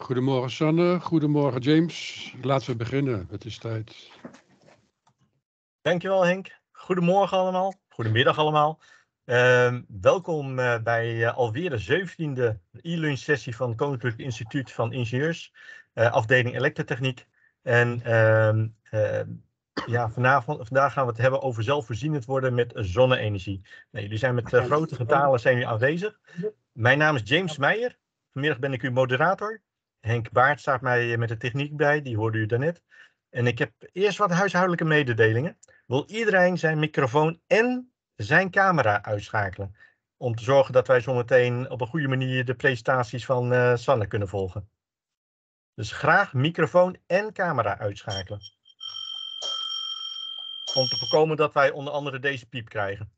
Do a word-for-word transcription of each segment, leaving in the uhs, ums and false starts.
Goedemorgen Sanne, goedemorgen James. Laten we beginnen, het is tijd. Dankjewel Henk. Goedemorgen allemaal, goedemiddag allemaal. Uh, welkom uh, bij uh, alweer de zeventiende e-lunch sessie van het Koninklijk Instituut van Ingenieurs, uh, afdeling elektrotechniek. En uh, uh, ja, vanavond, vandaag gaan we het hebben over zelfvoorzienend worden met zonne-energie. Nou, jullie zijn met uh, grote getalen zijn jullie aanwezig. Mijn naam is James Meijer. Vanmiddag ben ik uw moderator. Henk Baart staat mij met de techniek bij, die hoorde u daarnet. En ik heb eerst wat huishoudelijke mededelingen. Wil iedereen zijn microfoon en zijn camera uitschakelen. Om te zorgen dat wij zometeen op een goede manier de presentaties van uh, Sanne kunnen volgen. Dus graag microfoon en camera uitschakelen. Om te voorkomen dat wij onder andere deze piep krijgen.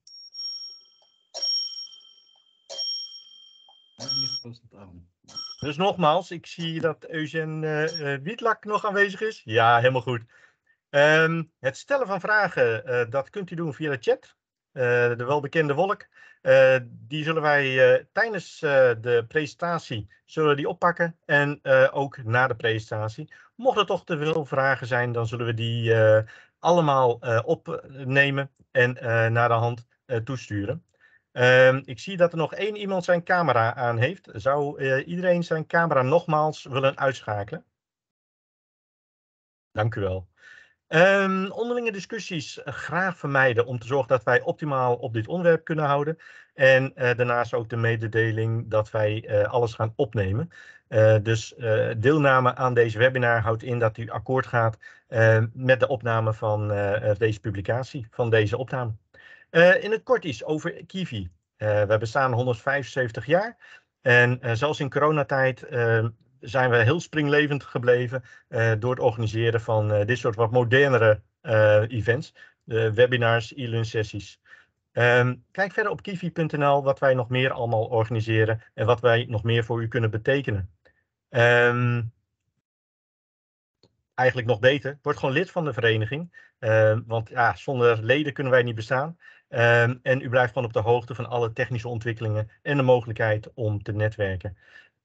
Dus nogmaals, ik zie dat Eugène uh, uh, Wietlak nog aanwezig is. Ja, helemaal goed. Um, het stellen van vragen, uh, dat kunt u doen via de chat. Uh, de welbekende wolk. Uh, die zullen wij uh, tijdens uh, de presentatie zullen die oppakken. En uh, ook na de presentatie. Mocht er toch te veel vragen zijn, dan zullen we die uh, allemaal uh, opnemen en uh, naar de hand uh, toesturen. Uh, ik zie dat er nog één iemand zijn camera aan heeft. Zou uh, iedereen zijn camera nogmaals willen uitschakelen? Dank u wel. Um, onderlinge discussies uh, graag vermijden om te zorgen dat wij optimaal op dit onderwerp kunnen houden. En uh, daarnaast ook de mededeling dat wij uh, alles gaan opnemen. Uh, dus uh, deelname aan deze webinar houdt in dat u akkoord gaat uh, met de opname van uh, deze publicatie, van deze opname. Uh, in het kort iets over Kiwi. Uh, we bestaan honderdvijfenzeventig jaar en uh, zelfs in coronatijd uh, zijn we heel springlevend gebleven uh, door het organiseren van uh, dit soort wat modernere uh, events, uh, webinars, e-lunch sessies. Um, kijk verder op kiwi punt n l wat wij nog meer allemaal organiseren en wat wij nog meer voor u kunnen betekenen. Um, eigenlijk nog beter, word gewoon lid van de vereniging, uh, want ja, zonder leden kunnen wij niet bestaan. Um, en u blijft gewoon op de hoogte van alle technische ontwikkelingen en de mogelijkheid om te netwerken.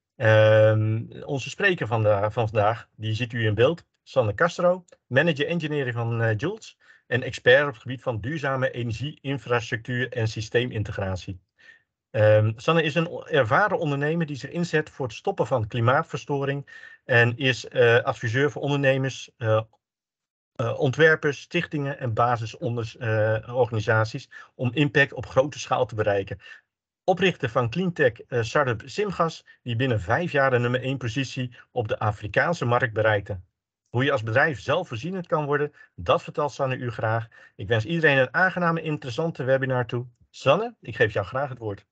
Um, onze spreker van, de, van vandaag, die ziet u in beeld, Sanne Castro, manager engineering van uh, Joulz en expert op het gebied van duurzame energie-infrastructuur en systeemintegratie. Um, Sanne is een ervaren ondernemer die zich inzet voor het stoppen van klimaatverstoring en is uh, adviseur voor ondernemers, uh, uh, ontwerpers, stichtingen en basisorganisaties uh, om impact op grote schaal te bereiken. Oprichter van cleantech uh, startup Simgas, die binnen vijf jaar de nummer één positie op de Afrikaanse markt bereikte. Hoe je als bedrijf zelfvoorzienend kan worden, dat vertelt Sanne u graag. Ik wens iedereen een aangename, interessante webinar toe. Sanne, ik geef jou graag het woord.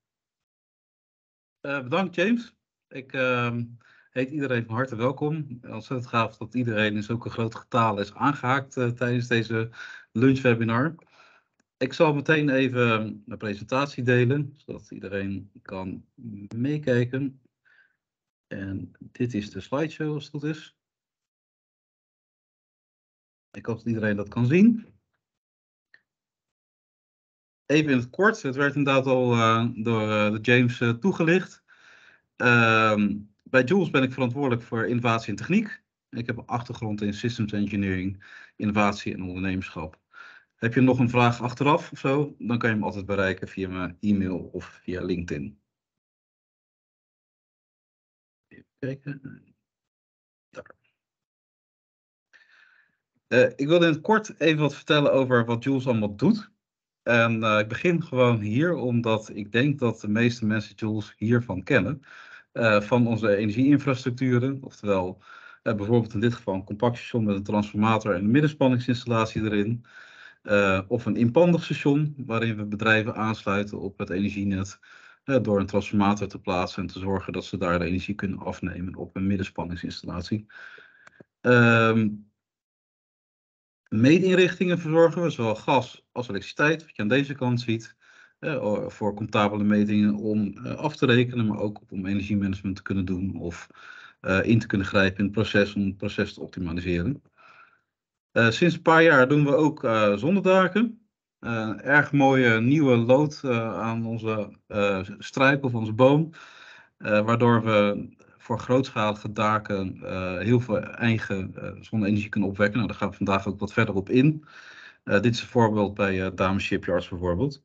Uh, bedankt James. Ik uh, heet iedereen van harte welkom. Ontzettend gaaf dat iedereen in zulke grote getalen is aangehaakt uh, tijdens deze lunchwebinar. Ik zal meteen even een presentatie delen, zodat iedereen kan meekijken. En dit is de slideshow als het goed is. Ik hoop dat iedereen dat kan zien. Even in het kort, het werd inderdaad al uh, door uh, de James uh, toegelicht. Uh, bij Joulz ben ik verantwoordelijk voor innovatie en techniek. Ik heb een achtergrond in systems engineering, innovatie en ondernemerschap. Heb je nog een vraag achteraf of zo, dan kan je hem altijd bereiken via mijn e-mail of via LinkedIn. Even kijken. Daar. Uh, ik wil in het kort even wat vertellen over wat Joulz allemaal doet. En uh, ik begin gewoon hier, omdat ik denk dat de meeste mensen Joulz hiervan kennen. Uh, van onze energie-infrastructuren, oftewel uh, bijvoorbeeld in dit geval een compact station met een transformator en een middenspanningsinstallatie erin. Uh, of een inpandig station, waarin we bedrijven aansluiten op het energienet uh, door een transformator te plaatsen en te zorgen dat ze daar de energie kunnen afnemen op een middenspanningsinstallatie. Uh, Meetinrichtingen verzorgen we, zowel gas als elektriciteit, wat je aan deze kant ziet, uh, voor comptabele metingen om uh, af te rekenen, maar ook om energiemanagement te kunnen doen of uh, in te kunnen grijpen in het proces om het proces te optimaliseren. Uh, sinds een paar jaar doen we ook uh, zonnedaken. Uh, erg mooie nieuwe lood uh, aan onze uh, struik of onze boom, uh, waardoor we voor grootschalige daken uh, heel veel eigen uh, zonne-energie kunnen opwekken. Nou, daar gaan we vandaag ook wat verder op in. Uh, dit is een voorbeeld bij uh, Damen Shipyards bijvoorbeeld.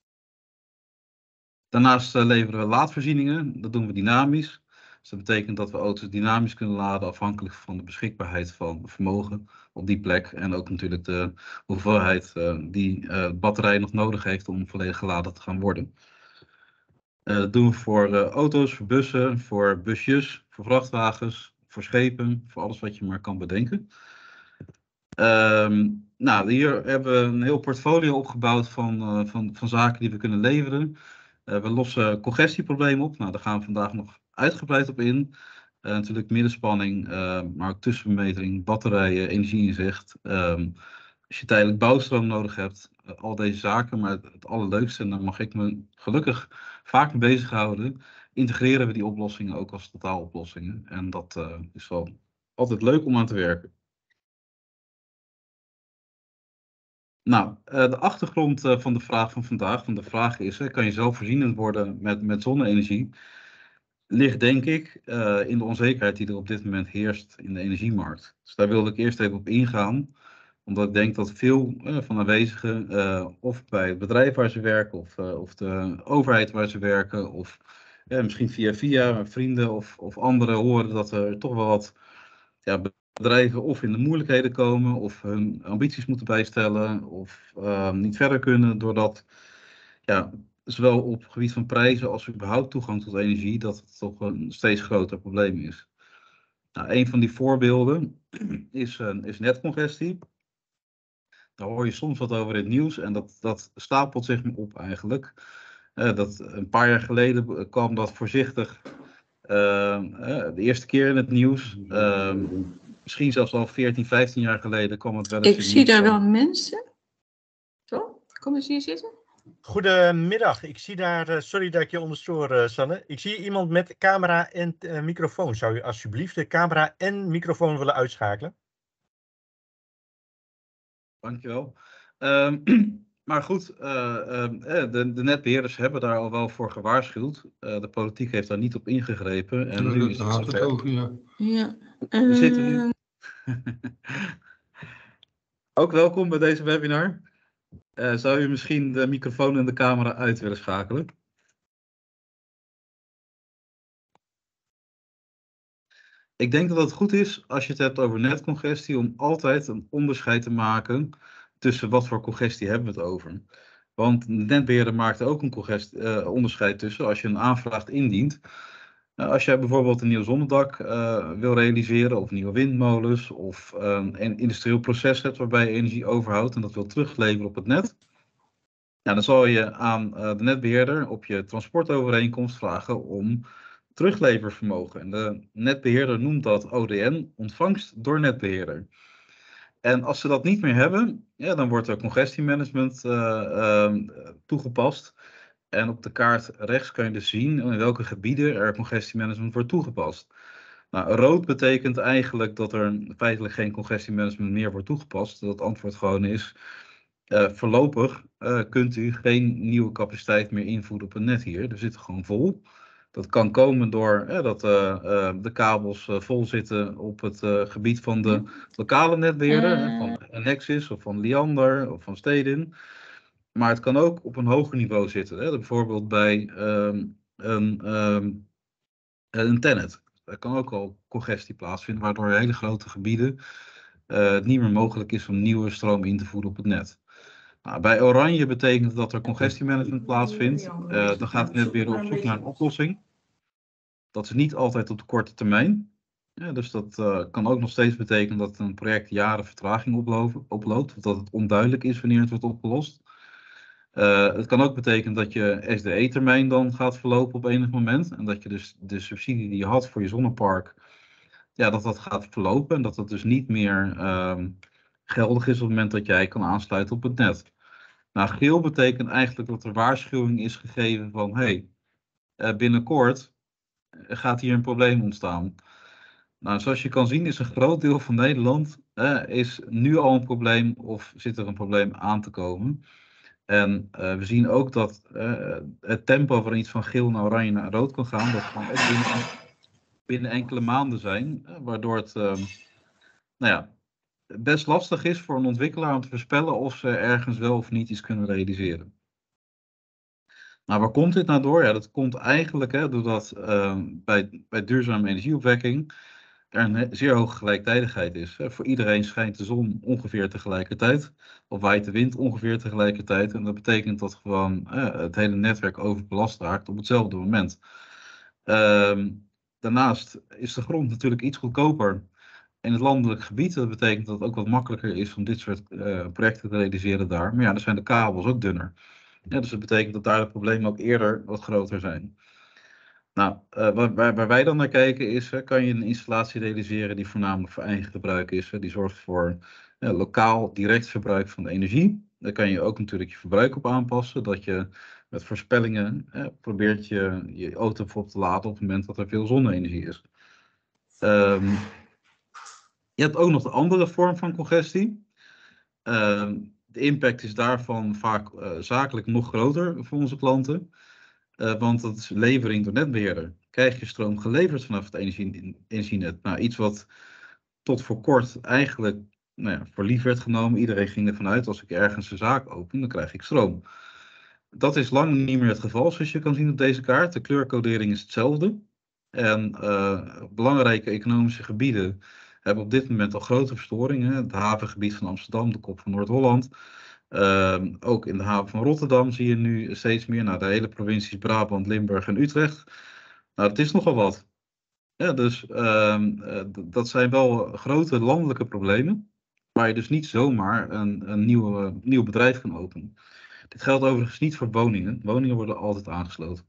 Daarnaast uh, leveren we laadvoorzieningen. Dat doen we dynamisch. Dus dat betekent dat we auto's dynamisch kunnen laden afhankelijk van de beschikbaarheid van vermogen op die plek. En ook natuurlijk de hoeveelheid uh, die uh, de batterij nog nodig heeft om volledig geladen te gaan worden. Uh, dat doen we voor uh, auto's, voor bussen, voor busjes, voor vrachtwagens, voor schepen, voor alles wat je maar kan bedenken. Um, nou, hier hebben we een heel portfolio opgebouwd van, uh, van, van zaken die we kunnen leveren. Uh, we lossen congestieproblemen op. Nou, daar gaan we vandaag nog uitgebreid op in. Uh, natuurlijk middenspanning, uh, maar ook tussenmetering, batterijen, energieinzicht. Um, als je tijdelijk bouwstroom nodig hebt, uh, al deze zaken. Maar het, het allerleukste, en daar mag ik me gelukkig vaak mee bezighouden, integreren we die oplossingen ook als totaaloplossingen. En dat uh, is wel altijd leuk om aan te werken. Nou, uh, de achtergrond uh, van de vraag van vandaag, van de vraag is, uh, kan je zelfvoorzienend worden met, met zonne-energie? Ligt denk ik uh, in de onzekerheid die er op dit moment heerst in de energiemarkt. Dus daar wilde ik eerst even op ingaan, omdat ik denk dat veel uh, van de aanwezigen, uh, of bij het bedrijf waar ze werken, of, uh, of de overheid waar ze werken, of uh, misschien via via vrienden of, of anderen horen dat er toch wel wat ja, bedrijven of in de moeilijkheden komen, of hun ambities moeten bijstellen, of uh, niet verder kunnen doordat, ja, zowel op het gebied van prijzen als überhaupt toegang tot energie, dat het toch een steeds groter probleem is. Nou, een van die voorbeelden is, uh, is netcongestie. Daar hoor je soms wat over in het nieuws en dat, dat stapelt zich op eigenlijk. Uh, dat, een paar jaar geleden kwam dat voorzichtig uh, uh, de eerste keer in het nieuws. Uh, Misschien zelfs al veertien, vijftien jaar geleden kwam het wel eens. Ik zie daar wel mensen. Zo, kom eens hier zitten. Goedemiddag, ik zie daar, uh, sorry dat ik je onderstoor, uh, Sanne. Ik zie iemand met camera en uh, microfoon. Zou je alsjeblieft de camera en microfoon willen uitschakelen? Dankjewel. Uh, maar goed, uh, uh, de, de netbeheerders hebben daar al wel voor gewaarschuwd. Uh, de politiek heeft daar niet op ingegrepen. En nu is het zover. Over, ja. Ja. We uh... zitten nu. Ook welkom bij deze webinar. Uh, zou u misschien de microfoon en de camera uit willen schakelen? Ik denk dat het goed is, als je het hebt over netcongestie, om altijd een onderscheid te maken tussen wat voor congestie hebben we het over. Want de netbeheerder maakt er ook een congestie, uh, onderscheid tussen als je een aanvraag indient. Uh, als jij bijvoorbeeld een nieuw zonnedak uh, wil realiseren, of nieuwe windmolens, of uh, een industrieel proces hebt waarbij je energie overhoudt en dat wil terugleveren op het net. Nou, dan zal je aan uh, de netbeheerder op je transportovereenkomst vragen om terugleververmogen. En de netbeheerder noemt dat O D N, ontvangst door netbeheerder. En als ze dat niet meer hebben, ja, dan wordt er congestiemanagement uh, uh, toegepast. En op de kaart rechts kan je dus zien in welke gebieden er congestiemanagement wordt toegepast. Nou, rood betekent eigenlijk dat er feitelijk geen congestiemanagement meer wordt toegepast. Dat het antwoord gewoon is, uh, voorlopig uh, kunt u geen nieuwe capaciteit meer invoeren op een net hier. Er zit gewoon vol. Dat kan komen door eh, dat uh, uh, de kabels uh, vol zitten op het uh, gebied van de lokale netbeheerder, uh. van Nexus of van Liander of van Stedin. Maar het kan ook op een hoger niveau zitten. Hè? Bijvoorbeeld bij um, een, um, een Tennet. Er kan ook al congestie plaatsvinden, waardoor hele grote gebieden uh, het niet meer mogelijk is om nieuwe stroom in te voeren op het net. Nou, bij oranje betekent dat er congestiemanagement plaatsvindt. Uh, dan gaat het netbeheerder op zoek naar een oplossing. Dat is niet altijd op de korte termijn. Ja, dus dat uh, kan ook nog steeds betekenen dat een project jaren vertraging oplopen, oploopt. Of dat het onduidelijk is wanneer het wordt opgelost. Uh, het kan ook betekenen dat je S D E-termijn dan gaat verlopen op enig moment. En dat je dus de subsidie die je had voor je zonnepark, ja, dat dat gaat verlopen. En dat dat dus niet meer uh, geldig is op het moment dat jij kan aansluiten op het net. Nou, geel betekent eigenlijk dat er waarschuwing is gegeven van, hey, uh, binnenkort gaat hier een probleem ontstaan. Nou, zoals je kan zien is een groot deel van Nederland uh, is nu al een probleem of zit er een probleem aan te komen. En uh, we zien ook dat uh, het tempo van iets van geel naar oranje naar rood kan gaan. Dat kan ook binnen, binnen enkele maanden zijn, uh, waardoor het uh, nou ja, best lastig is voor een ontwikkelaar om te voorspellen of ze ergens wel of niet iets kunnen realiseren. Nou, waar komt dit nou door? Ja, dat komt eigenlijk hè, doordat uh, bij, bij duurzame energieopwekking er een zeer hoge gelijktijdigheid is. Hè. Voor iedereen schijnt de zon ongeveer tegelijkertijd, of waait de wind ongeveer tegelijkertijd. En dat betekent dat gewoon uh, het hele netwerk overbelast raakt op hetzelfde moment. Uh, daarnaast is de grond natuurlijk iets goedkoper in het landelijk gebied. Dat betekent dat het ook wat makkelijker is om dit soort uh, projecten te realiseren daar. Maar ja, dan zijn de kabels ook dunner. Ja, dus dat betekent dat daar de problemen ook eerder wat groter zijn. Nou, uh, waar, waar wij dan naar kijken is, uh, kan je een installatie realiseren die voornamelijk voor eigen gebruik is. Uh, die zorgt voor uh, lokaal direct verbruik van de energie. Daar kan je ook natuurlijk je verbruik op aanpassen. Dat je met voorspellingen uh, probeert je, je auto op te laden op het moment dat er veel zonne-energie is. Um, je hebt ook nog de andere vorm van congestie. Um, de impact is daarvan vaak uh, zakelijk nog groter voor onze klanten. Uh, want dat is levering door netbeheerder. Krijg je stroom geleverd vanaf het energie, energienet? Nou, iets wat tot voor kort eigenlijk nou ja, voor lief werd genomen. Iedereen ging ervan uit, als ik ergens een zaak open, dan krijg ik stroom. Dat is lang niet meer het geval, zoals je kan zien op deze kaart. De kleurcodering is hetzelfde. En uh, belangrijke economische gebieden hebben op dit moment al grote verstoringen. Het havengebied van Amsterdam, de kop van Noord-Holland. Uh, ook in de haven van Rotterdam zie je nu steeds meer naar de hele provincies Brabant, Limburg en Utrecht. Nou, dat is nogal wat. Ja, dus uh, uh, dat zijn wel grote landelijke problemen, waar je dus niet zomaar een, een nieuw, uh, nieuw bedrijf kan openen. Dit geldt overigens niet voor woningen. Woningen worden altijd aangesloten.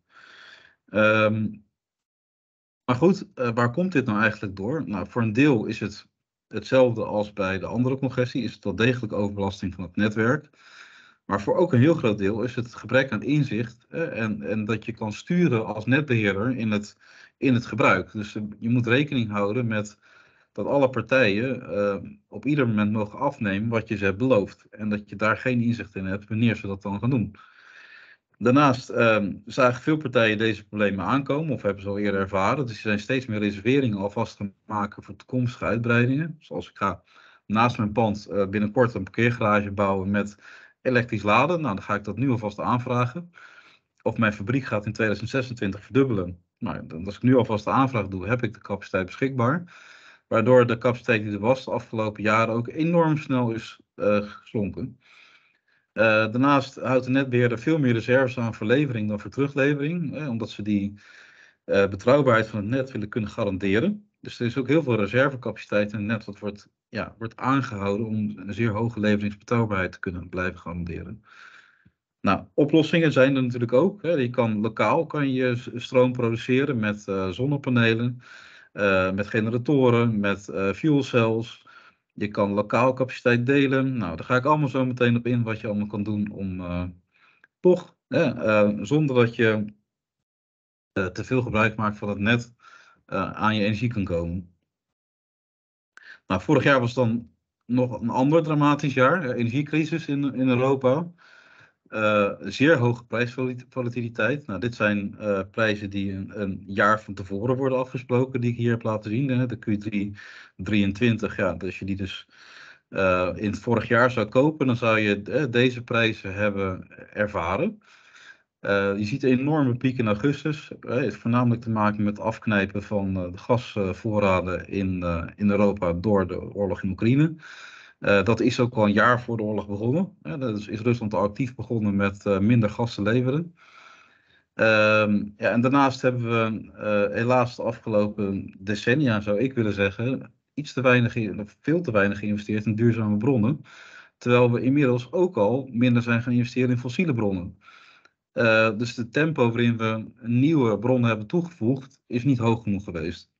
Um, maar goed, uh, waar komt dit nou eigenlijk door? Nou, voor een deel is het hetzelfde als bij de andere congestie, is het wel degelijk overbelasting van het netwerk. Maar voor ook een heel groot deel is het, het gebrek aan inzicht eh, en, en dat je kan sturen als netbeheerder in het, in het gebruik. Dus uh, je moet rekening houden met dat alle partijen uh, op ieder moment mogen afnemen wat je ze hebt beloofd. En dat je daar geen inzicht in hebt wanneer ze dat dan gaan doen. Daarnaast uh, zagen veel partijen deze problemen aankomen of hebben ze al eerder ervaren. Dus er zijn steeds meer reserveringen alvast te maken voor toekomstige uitbreidingen. Zoals ik ga naast mijn pand uh, binnenkort een parkeergarage bouwen met elektrisch laden. Nou, dan ga ik dat nu alvast aanvragen. Of mijn fabriek gaat in tweeduizend zesentwintig verdubbelen. Nou, als ik nu alvast de aanvraag doe, heb ik de capaciteit beschikbaar. Waardoor de capaciteit die er was de afgelopen jaren ook enorm snel is uh, geslonken. Uh, daarnaast houdt de netbeheerder veel meer reserves aan voor levering dan voor teruglevering. Eh, omdat ze die uh, betrouwbaarheid van het net willen kunnen garanderen. Dus er is ook heel veel reservecapaciteit in het net dat wordt, ja, wordt aangehouden om een zeer hoge leveringsbetrouwbaarheid te kunnen blijven garanderen. Nou, oplossingen zijn er natuurlijk ook. Hè. Je kan lokaal kan je stroom produceren met uh, zonnepanelen, uh, met generatoren, met uh, fuel cells. Je kan lokaal capaciteit delen. Nou, daar ga ik allemaal zo meteen op in wat je allemaal kan doen om uh, toch, hè, uh, zonder dat je uh, te veel gebruik maakt van het net, uh, aan je energie kan komen. Nou, vorig jaar was dan nog een ander dramatisch jaar, uh, energiecrisis in, in Europa. Uh, zeer hoge prijsvolatiliteit. Nou, dit zijn uh, prijzen die een, een jaar van tevoren worden afgesproken, die ik hier heb laten zien. Hè. De Q drie drieëntwintig, ja, als je die dus uh, in het vorig jaar zou kopen, dan zou je uh, deze prijzen hebben ervaren. Uh, je ziet een enorme piek in augustus. Het uh, heeft voornamelijk te maken met het afknijpen van uh, de gasvoorraden in, uh, in Europa door de oorlog in Oekraïne. Uh, dat is ook al een jaar voor de oorlog begonnen. Uh, dus is Rusland al actief begonnen met uh, minder gas te leveren. Uh, ja, en daarnaast hebben we uh, helaas de afgelopen decennia, zou ik willen zeggen, iets te weinig, veel te weinig geïnvesteerd in duurzame bronnen. Terwijl we inmiddels ook al minder zijn gaan investeren in fossiele bronnen. Uh, dus de tempo waarin we nieuwe bronnen hebben toegevoegd is niet hoog genoeg geweest.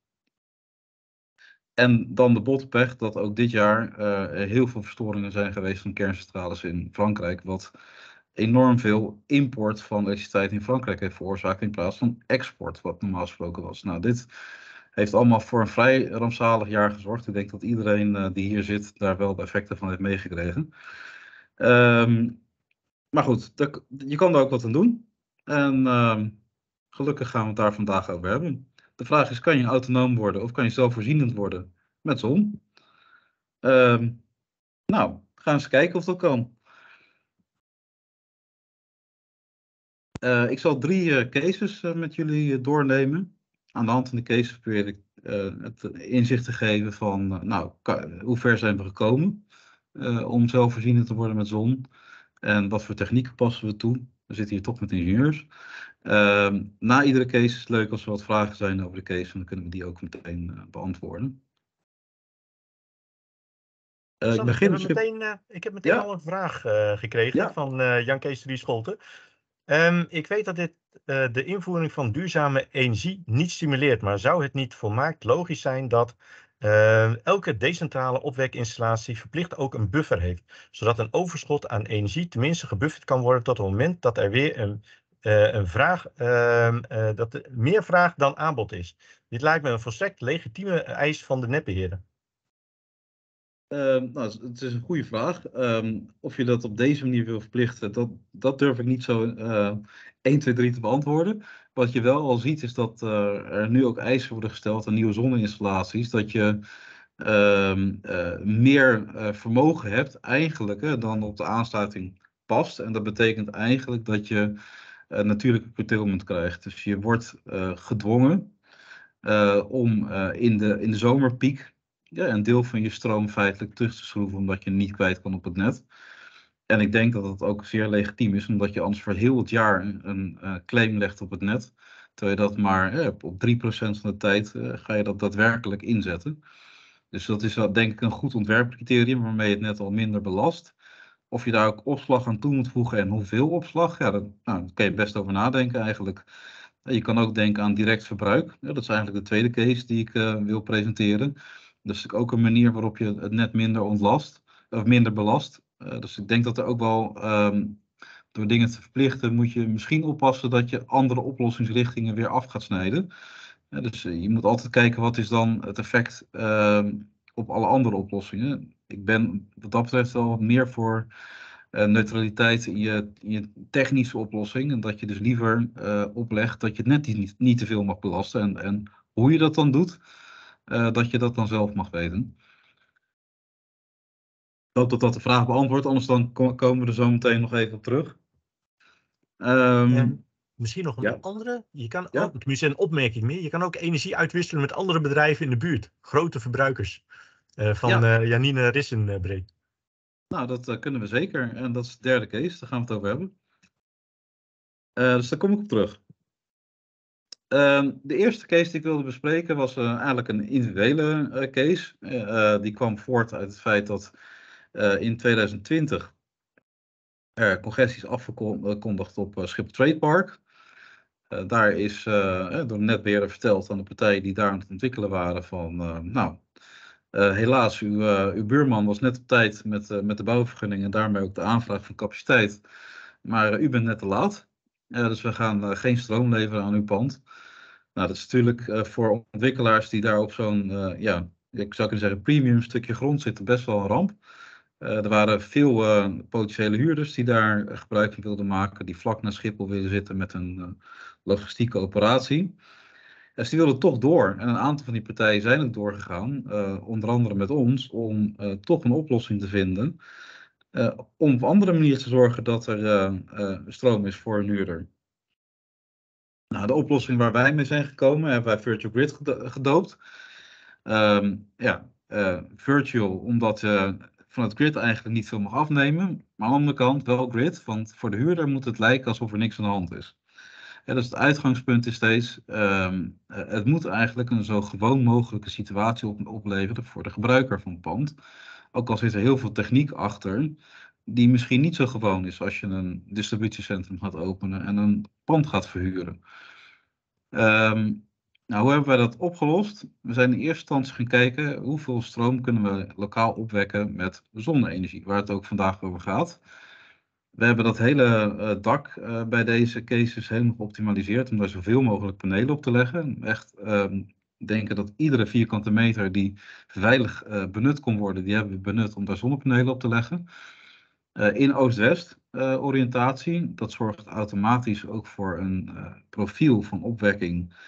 En dan de botpech dat ook dit jaar uh, heel veel verstoringen zijn geweest van kerncentrales in Frankrijk. Wat enorm veel import van elektriciteit in Frankrijk heeft veroorzaakt in plaats van export, wat normaal gesproken was. Nou, dit heeft allemaal voor een vrij rampzalig jaar gezorgd. Ik denk dat iedereen uh, die hier zit daar wel de effecten van heeft meegekregen. Um, maar goed, je kan daar ook wat aan doen. En uh, gelukkig gaan we het daar vandaag over hebben. de vraag is, kan je autonoom worden of kan je zelfvoorzienend worden met zon? Uh, nou, gaan we eens kijken of dat kan. Uh, ik zal drie uh, cases uh, met jullie uh, doornemen. Aan de hand van de cases probeer ik uh, het inzicht te geven van, uh, nou, kan, hoe ver zijn we gekomen uh, om zelfvoorzienend te worden met zon? En wat voor technieken passen we toe? We zitten hier toch met ingenieurs. Uh, na iedere case is het leuk als er wat vragen zijn over de case, en dan kunnen we die ook meteen uh, beantwoorden. Uh, ik, begin ik, heb meteen, uh, ik heb meteen ja? al een vraag uh, gekregen ja? van uh, Jan Kees de Scholten. Um, ik weet dat dit uh, de invoering van duurzame energie niet stimuleert, maar zou het niet volmaakt logisch zijn dat uh, elke decentrale opwekinstallatie verplicht ook een buffer heeft, zodat een overschot aan energie tenminste gebufferd kan worden tot het moment dat er weer een, uh, een vraag, uh, uh, dat er meer vraag dan aanbod is. Dit lijkt me een volstrekt legitieme eis van de netbeheerder. Uh, nou, het is een goede vraag. Um, of je dat op deze manier wil verplichten, dat, dat durf ik niet zo uh, één, twee, drie te beantwoorden. Wat je wel al ziet is dat uh, er nu ook eisen worden gesteld aan nieuwe zonneinstallaties. Dat je uh, uh, meer uh, vermogen hebt eigenlijk uh, dan op de aansluiting past. En dat betekent eigenlijk dat je uh, natuurlijke curtailment krijgt. Dus je wordt uh, gedwongen uh, om uh, in, de, in de zomerpiek ja, een deel van je stroom feitelijk terug te schroeven, omdat je niet kwijt kan op het net. En ik denk dat dat ook zeer legitiem is, omdat je anders voor heel het jaar een, een uh, claim legt op het net. Terwijl je dat maar eh, op drie procent van de tijd uh, ga je dat daadwerkelijk inzetten. Dus dat is uh, denk ik een goed ontwerpcriterium waarmee je het net al minder belast. Of je daar ook opslag aan toe moet voegen en hoeveel opslag, ja, dat, nou, daar kan je best over nadenken eigenlijk. Je kan ook denken aan direct verbruik. Ja, dat is eigenlijk de tweede case die ik uh, wil presenteren. Dat is ook een manier waarop je het net minder ontlast, of minder belast. Uh, dus ik denk dat er ook wel, um, door dingen te verplichten, moet je misschien oppassen dat je andere oplossingsrichtingen weer af gaat snijden. Uh, dus uh, je moet altijd kijken wat is dan het effect uh, op alle andere oplossingen. Ik ben wat dat betreft wel meer voor uh, neutraliteit in je, in je technische oplossing. En dat je dus liever uh, oplegt dat je het net niet, niet te veel mag belasten. En, en hoe je dat dan doet, Uh, dat je dat dan zelf mag weten. Ik hoop dat dat de vraag beantwoordt, anders dan ko komen we er zo meteen nog even op terug. Um, en misschien nog een ja. andere. Je kan ja. ook, tenminste een opmerking meer, je kan ook energie uitwisselen met andere bedrijven in de buurt. Grote verbruikers. Uh, van ja. uh, Janine Rissenbreek. Nou, dat uh, kunnen we zeker. En dat is de derde case, daar gaan we het over hebben. Uh, dus daar kom ik op terug. Uh, de eerste case die ik wilde bespreken was uh, eigenlijk een individuele uh, case. Uh, die kwam voort uit het feit dat uh, in tweeduizend twintig er congressie is afgekondigd op uh, Schiphol Trade Park. Uh, daar is uh, door de netbeheerder verteld aan de partijen die daar aan het ontwikkelen waren van, uh, nou, uh, helaas, uw, uh, uw buurman was net op tijd met, uh, met de bouwvergunning en daarmee ook de aanvraag van capaciteit. Maar uh, u bent net te laat. Uh, dus we gaan uh, geen stroom leveren aan uw pand. Nou, dat is natuurlijk uh, voor ontwikkelaars die daar op zo'n, uh, ja, ik zou kunnen zeggen, premium stukje grond zitten, best wel een ramp. Uh, er waren veel uh, potentiële huurders die daar uh, gebruik van wilden maken, die vlak naar Schiphol willen zitten met een uh, logistieke operatie. Dus die wilden toch door. En een aantal van die partijen zijn ook doorgegaan, uh, onder andere met ons, om uh, toch een oplossing te vinden. Uh, om op andere manier te zorgen dat er uh, uh, stroom is voor een huurder. Nou, de oplossing waar wij mee zijn gekomen, hebben wij Virtual Grid gedoopt. Um, ja, uh, virtual, omdat je van het grid eigenlijk niet veel mag afnemen. Maar aan de andere kant wel grid, want voor de huurder moet het lijken alsof er niks aan de hand is. Ja, dus het uitgangspunt is steeds, um, uh, het moet eigenlijk een zo gewoon mogelijke situatie op, opleveren voor de gebruiker van het pand. Ook al zit er heel veel techniek achter, die misschien niet zo gewoon is als je een distributiecentrum gaat openen en een pand gaat verhuren. Um, nou, hoe hebben wij dat opgelost? We zijn in eerste instantie gaan kijken hoeveel stroom kunnen we lokaal opwekken met zonne-energie, waar het ook vandaag over gaat. We hebben dat hele uh, dak uh, bij deze cases helemaal geoptimaliseerd om daar zoveel mogelijk panelen op te leggen. Echt um, denken dat iedere vierkante meter die veilig uh, benut kon worden, die hebben we benut om daar zonnepanelen op te leggen. Uh, in Oost-West uh, oriëntatie, dat zorgt automatisch ook voor een uh, profiel van opwekking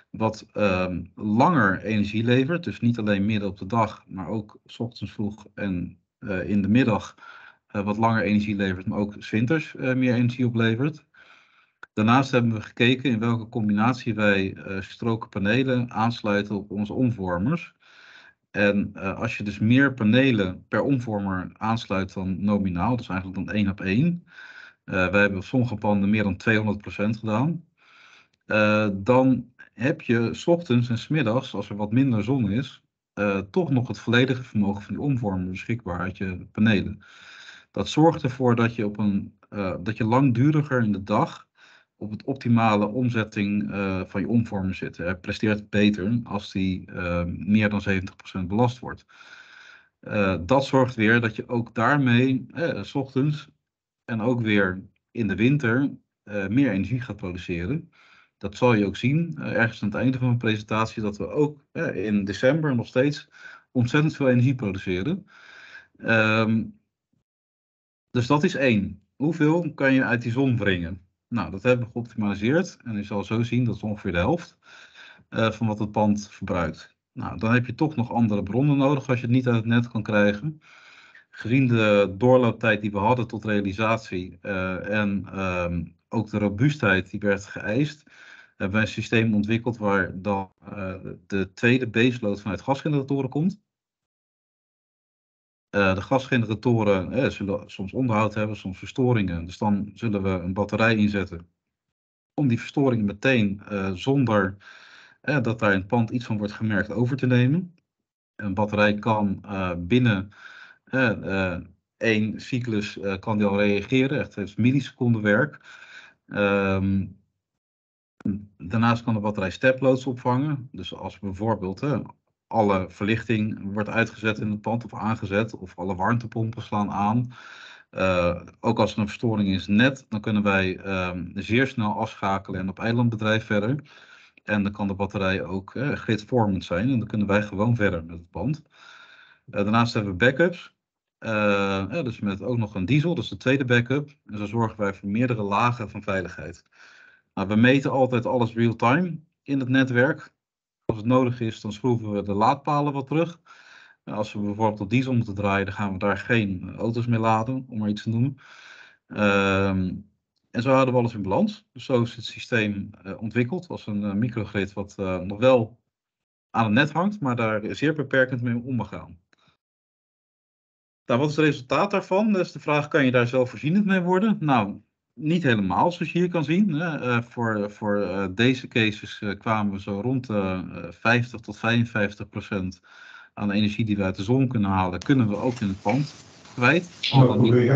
wat um, langer energie levert. Dus niet alleen midden op de dag, maar ook 's ochtends vroeg en uh, in de middag uh, wat langer energie levert, maar ook 's winters uh, meer energie oplevert. Daarnaast hebben we gekeken in welke combinatie wij uh, stroken panelen aansluiten op onze omvormers. En uh, als je dus meer panelen per omvormer aansluit dan nominaal, dus eigenlijk dan één op één. Uh, wij hebben op sommige panden meer dan tweehonderd procent gedaan. Uh, dan heb je 's ochtends en 's middags, als er wat minder zon is, uh, toch nog het volledige vermogen van die omvormer beschikbaar uit je panelen. Dat zorgt ervoor dat je, op een, uh, dat je langduriger in de dag op het optimale omzetting uh, van je omvormer zit. Hij presteert beter als die uh, meer dan zeventig procent belast wordt. Uh, dat zorgt weer dat je ook daarmee, eh, 's ochtends en ook weer in de winter, uh, meer energie gaat produceren. Dat zal je ook zien, uh, ergens aan het einde van mijn presentatie, dat we ook uh, in december nog steeds ontzettend veel energie produceren. Um, dus dat is één. Hoeveel kan je uit die zon wringen? Nou, dat hebben we geoptimaliseerd en je zal zo zien dat is ongeveer de helft uh, van wat het pand verbruikt. Nou, dan heb je toch nog andere bronnen nodig als je het niet uit het net kan krijgen. Gezien de doorlooptijd die we hadden tot realisatie uh, en um, ook de robuustheid die werd geëist, hebben wij een systeem ontwikkeld waar dan uh, de tweede baseload vanuit gasgeneratoren komt. Uh, de gasgeneratoren eh, zullen soms onderhoud hebben, soms verstoringen. Dus dan zullen we een batterij inzetten om die verstoringen meteen uh, zonder eh, dat daar in het pand iets van wordt gemerkt over te nemen. Een batterij kan uh, binnen uh, uh, één cyclus uh, kan die al reageren, echt het is milliseconden werk. Um, daarnaast kan de batterij steploads opvangen. Dus als bijvoorbeeld uh, alle verlichting wordt uitgezet in het pand of aangezet, of alle warmtepompen slaan aan. Uh, ook als er een verstoring is net, dan kunnen wij um, zeer snel afschakelen en op eilandbedrijf verder. En dan kan de batterij ook uh, gridvormend zijn en dan kunnen wij gewoon verder met het pand. Uh, daarnaast hebben we backups. Uh, ja, dus met ook nog een diesel, dat is de tweede backup. En zo zorgen wij voor meerdere lagen van veiligheid. Nou, we meten altijd alles real-time in het netwerk. Als het nodig is, dan schroeven we de laadpalen wat terug. Als we bijvoorbeeld op diesel moeten draaien, dan gaan we daar geen auto's mee laden, om maar iets te noemen. Um, en zo houden we alles in balans. Dus zo is het systeem uh, ontwikkeld als een uh, microgrid wat uh, nog wel aan het net hangt, maar daar zeer beperkend mee om mag gaan. Nou, wat is het resultaat daarvan? Dat is de vraag, kan je daar zelfvoorzienend mee worden? Nou, niet helemaal, zoals je hier kan zien. Uh, voor voor uh, deze cases uh, kwamen we zo rond de uh, vijftig tot vijfenvijftig procent aan de energie die we uit de zon kunnen halen, kunnen we ook in het pand kwijt. Al dan niet,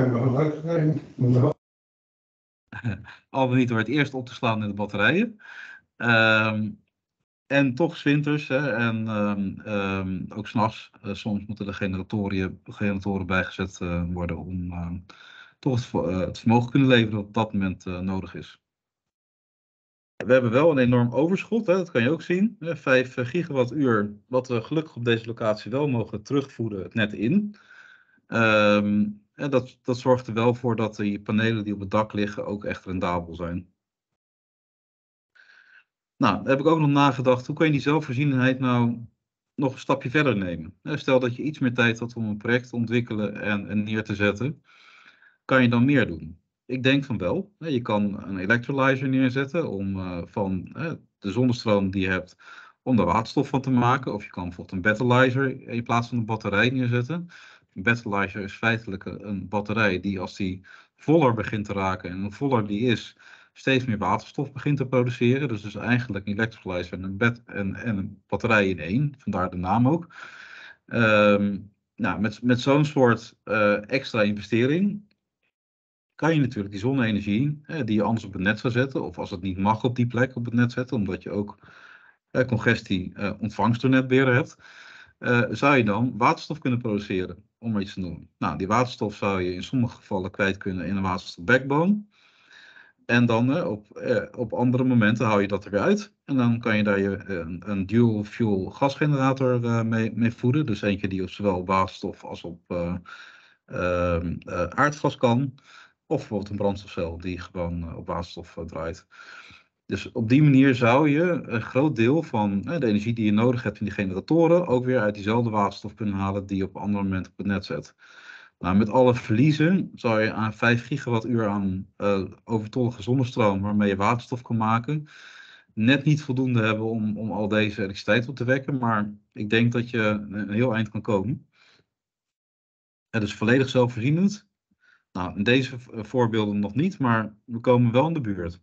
al dan niet door het eerst op te slaan in de batterijen. Um, en toch 's winters hè, en um, um, ook 's nachts, uh, soms moeten de generatoren, generatoren bijgezet uh, worden om uh, toch het, uh, het vermogen kunnen leveren dat op dat moment uh, nodig is. We hebben wel een enorm overschot, hè, dat kan je ook zien. vijf gigawattuur, wat we gelukkig op deze locatie wel mogen terugvoeren het net in. Um, en dat, dat zorgt er wel voor dat die panelen die op het dak liggen ook echt rendabel zijn. Nou, daar heb ik ook nog nagedacht, hoe kan je die zelfvoorzienendheid nou nog een stapje verder nemen? Stel dat je iets meer tijd had om een project te ontwikkelen en, en neer te zetten, kan je dan meer doen? Ik denk van wel. Je kan een electrolyzer neerzetten om uh, van uh, de zonnestroom die je hebt, om er waterstof van te maken. Of je kan bijvoorbeeld een battleizer in plaats van een batterij neerzetten. Een battleizer is feitelijk een batterij die als die voller begint te raken en hoe voller die is, steeds meer waterstof begint te produceren. Dus dus eigenlijk een electrolyzer en een, bat en, en een batterij in één. Vandaar de naam ook. Um, nou, met met zo'n soort uh, extra investering kan je natuurlijk die zonne-energie, eh, die je anders op het net zou zetten, of als het niet mag op die plek op het net zetten, omdat je ook eh, congestie eh, ontvangst door netbeheerder hebt, uh, zou je dan waterstof kunnen produceren, om maar iets te noemen. Nou, die waterstof zou je in sommige gevallen kwijt kunnen in een waterstof backbone. En dan uh, op, uh, op andere momenten hou je dat eruit. En dan kan je daar je, uh, een, een dual fuel gasgenerator uh, mee, mee voeden. Dus eentje die op zowel waterstof als op uh, uh, uh, aardgas kan. Of bijvoorbeeld een brandstofcel die gewoon uh, op waterstof uh, draait. Dus op die manier zou je een groot deel van eh, de energie die je nodig hebt in die generatoren ook weer uit diezelfde waterstof kunnen halen die je op een ander moment op het net zet. Nou, met alle verliezen zou je aan vijf gigawattuur aan uh, overtollige zonnestroom waarmee je waterstof kan maken, net niet voldoende hebben om, om al deze elektriciteit op te wekken. Maar ik denk dat je een heel eind kan komen. Ja, dus volledig zelfvoorzienend. Nou, in deze voorbeelden nog niet, maar we komen wel in de buurt.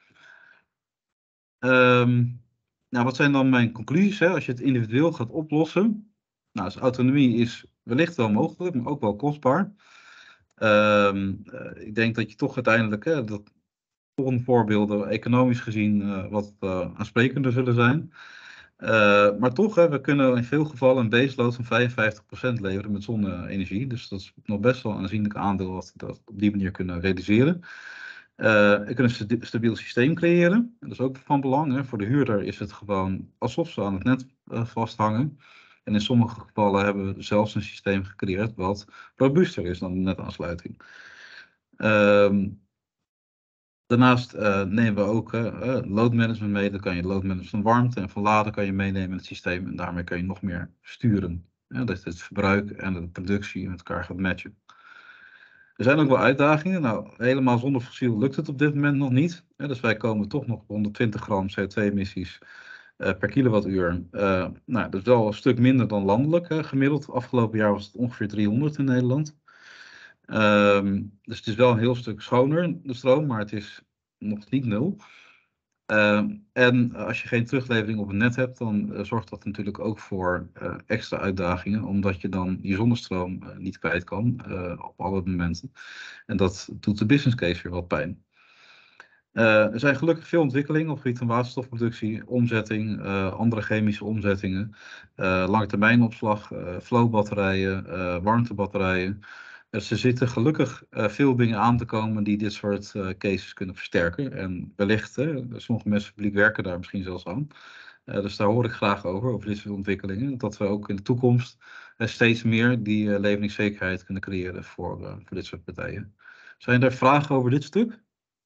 Um, nou, wat zijn dan mijn conclusies? Hè? Als je het individueel gaat oplossen. Nou, dus autonomie is wellicht wel mogelijk, maar ook wel kostbaar. Um, uh, ik denk dat je toch uiteindelijk, hè, dat volgende voorbeelden economisch gezien uh, wat uh, aansprekender zullen zijn. Uh, maar toch, hè, we kunnen in veel gevallen een baseload van vijfenvijftig procent leveren met zonne-energie. Dus dat is nog best wel een aanzienlijk aandeel als we dat op die manier kunnen realiseren. Uh, we kunnen een stabiel systeem creëren. Dat is ook van belang. Hè. Voor de huurder is het gewoon alsof ze aan het net uh, vasthangen. En in sommige gevallen hebben we zelfs een systeem gecreëerd wat robuuster is dan de netaansluiting. Uh, Daarnaast uh, nemen we ook uh, load management mee. Dan kan je load management van warmte en van laden kan je meenemen in het systeem. En daarmee kan je nog meer sturen. Ja, dat het verbruik en de productie met elkaar gaat matchen. Er zijn ook wel uitdagingen. Nou, helemaal zonder fossiel lukt het op dit moment nog niet. Ja, dus wij komen toch nog op honderdtwintig gram C O twee emissies uh, per kilowattuur. Uh, nou, dat is wel een stuk minder dan landelijk uh, gemiddeld. Afgelopen jaar was het ongeveer driehonderd in Nederland. Um, dus het is wel een heel stuk schoner, de stroom, maar het is nog niet nul. Uh, en als je geen teruglevering op het net hebt, dan uh, zorgt dat natuurlijk ook voor uh, extra uitdagingen, omdat je dan je zonnestroom uh, niet kwijt kan uh, op alle momenten. En dat doet de business case weer wat pijn. Uh, er zijn gelukkig veel ontwikkelingen op het gebied van waterstofproductie, omzetting, uh, andere chemische omzettingen, uh, langetermijnopslag, uh, flowbatterijen, uh, warmtebatterijen. Dus er zitten gelukkig uh, veel dingen aan te komen die dit soort uh, cases kunnen versterken. En wellicht, uh, sommige mensen publiek werken daar misschien zelfs aan. Uh, dus daar hoor ik graag over, over dit soort ontwikkelingen. Dat we ook in de toekomst uh, steeds meer die uh, leveringszekerheid kunnen creëren voor, uh, voor dit soort partijen. Zijn er vragen over dit stuk?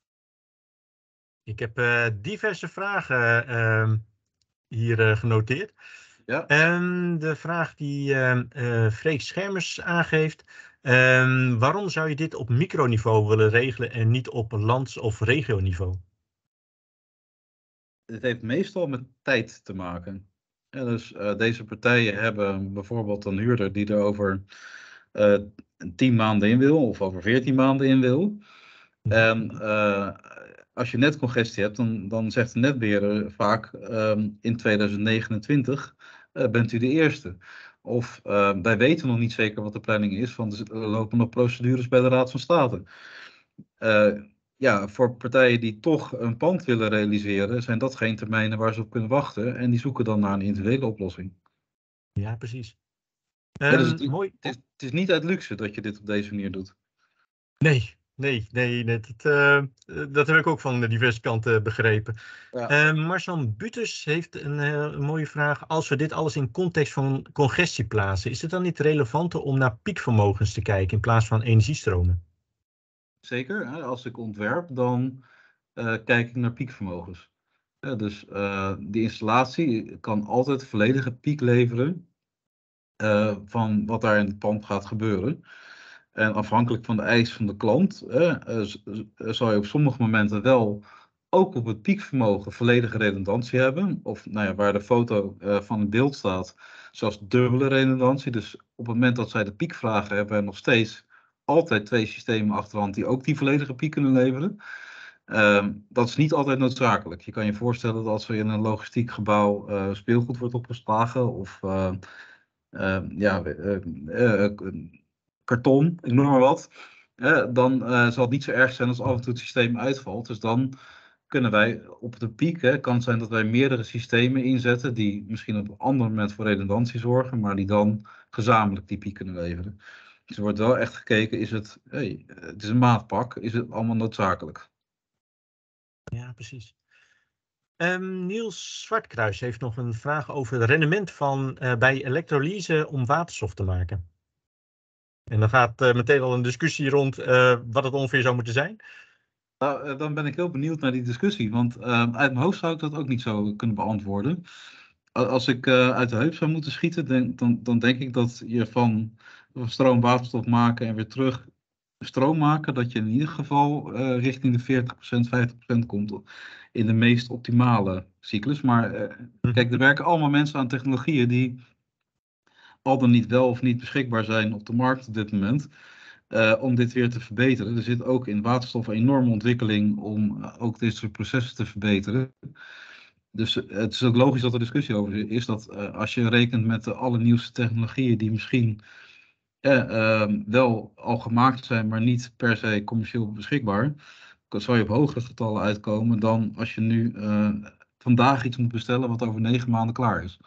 Ik heb uh, diverse vragen uh, hier uh, genoteerd. Ja. Um, de vraag die uh, uh, Freek Schermers aangeeft. Um, waarom zou je dit op microniveau willen regelen en niet op lands- of regioniveau? Het heeft meestal met tijd te maken. Ja, dus uh, deze partijen hebben bijvoorbeeld een huurder die er over uh, tien maanden in wil of over veertien maanden in wil. En uh, als je netcongestie hebt, dan, dan zegt de netbeheerder vaak um, in tweeduizend negenentwintig uh, bent u de eerste. Of uh, wij weten nog niet zeker wat de planning is, want er lopen nog procedures bij de Raad van State. Uh, ja, voor partijen die toch een pand willen realiseren, zijn dat geen termijnen waar ze op kunnen wachten. En die zoeken dan naar een individuele oplossing. Ja, precies. Um, ja, dus het, mooi. Het, is, het is niet uit luxe dat je dit op deze manier doet. Nee. Nee, nee, nee dat, uh, dat heb ik ook van diverse kanten begrepen. Ja. Uh, Marcel Butes heeft een, uh, een mooie vraag. Als we dit alles in context van congestie plaatsen, is het dan niet relevanter om naar piekvermogens te kijken in plaats van energiestromen? Zeker, hè? Als ik ontwerp, dan uh, kijk ik naar piekvermogens. Ja, dus uh, die installatie kan altijd volledige piek leveren uh, van wat daar in het pand gaat gebeuren. En afhankelijk van de eis van de klant eh, zal je op sommige momenten wel ook op het piekvermogen volledige redundantie hebben. Of nou ja, waar de foto uh, van het beeld staat, zelfs dubbele redundantie. Dus op het moment dat zij de piek vragen, hebben we nog steeds altijd twee systemen achterhand die ook die volledige piek kunnen leveren. Uh, dat is niet altijd noodzakelijk. Je kan je voorstellen dat als er in een logistiek gebouw uh, speelgoed wordt opgeslagen of uh, uh, ja, uh, uh, uh, karton, ik noem maar wat, eh, dan uh, zal het niet zo erg zijn als af en toe het systeem uitvalt. Dus dan kunnen wij op de piek, hè, kan het zijn dat wij meerdere systemen inzetten die misschien op een ander moment voor redundantie zorgen, maar die dan gezamenlijk die piek kunnen leveren. Dus er wordt wel echt gekeken, is het, hey, het is een maatpak, is het allemaal noodzakelijk? Ja, precies. Um, Niels Zwartkruis heeft nog een vraag over het rendement van uh, bij elektrolyse om waterstof te maken. En dan gaat uh, meteen al een discussie rond uh, wat het ongeveer zou moeten zijn. Nou, uh, dan ben ik heel benieuwd naar die discussie, want uh, uit mijn hoofd zou ik dat ook niet zo kunnen beantwoorden. Als ik uh, uit de heup zou moeten schieten, denk, dan, dan denk ik dat je van, van stroom waterstof maken en weer terug stroom maken, dat je in ieder geval uh, richting de veertig procent, vijftig procent komt in de meest optimale cyclus. Maar uh, kijk, er werken allemaal mensen aan technologieën die al dan niet wel of niet beschikbaar zijn op de markt op dit moment. Uh, om dit weer te verbeteren. Er zit ook in waterstof een enorme ontwikkeling om uh, ook dit soort processen te verbeteren. Dus uh, het is ook logisch dat er discussie over is. Dat uh, als je rekent met de allernieuwste technologieën die misschien uh, uh, wel al gemaakt zijn, maar niet per se commercieel beschikbaar, dan zal je op hogere getallen uitkomen dan als je nu uh, vandaag iets moet bestellen wat over negen maanden klaar is.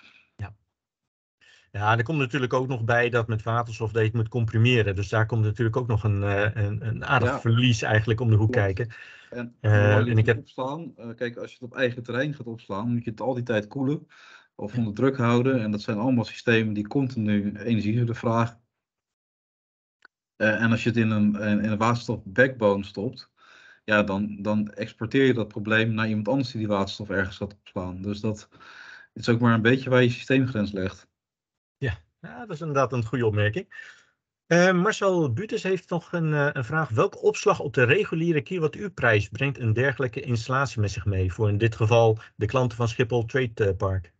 Ja, er komt natuurlijk ook nog bij dat met waterstof dat je het moet comprimeren. Dus daar komt natuurlijk ook nog een, een, een aardig ja. verlies eigenlijk om de hoek Klopt. kijken. En, uh, en ik heb... opslaan, uh, kijk, als je het op eigen terrein gaat opslaan, moet je het al die tijd koelen of onder druk houden. En dat zijn allemaal systemen die continu energie zullen vragen. Uh, en als je het in een, in een waterstof backbone stopt, ja, dan, dan exporteer je dat probleem naar iemand anders die die waterstof ergens gaat opslaan. Dus dat is ook maar een beetje waar je systeemgrens legt. Ja, ja, dat is inderdaad een goede opmerking. Uh, Marcel Butes heeft nog een, uh, een vraag. Welke opslag op de reguliere kilowattuurprijs brengt een dergelijke installatie met zich mee? Voor in dit geval de klanten van Schiphol Trade Park.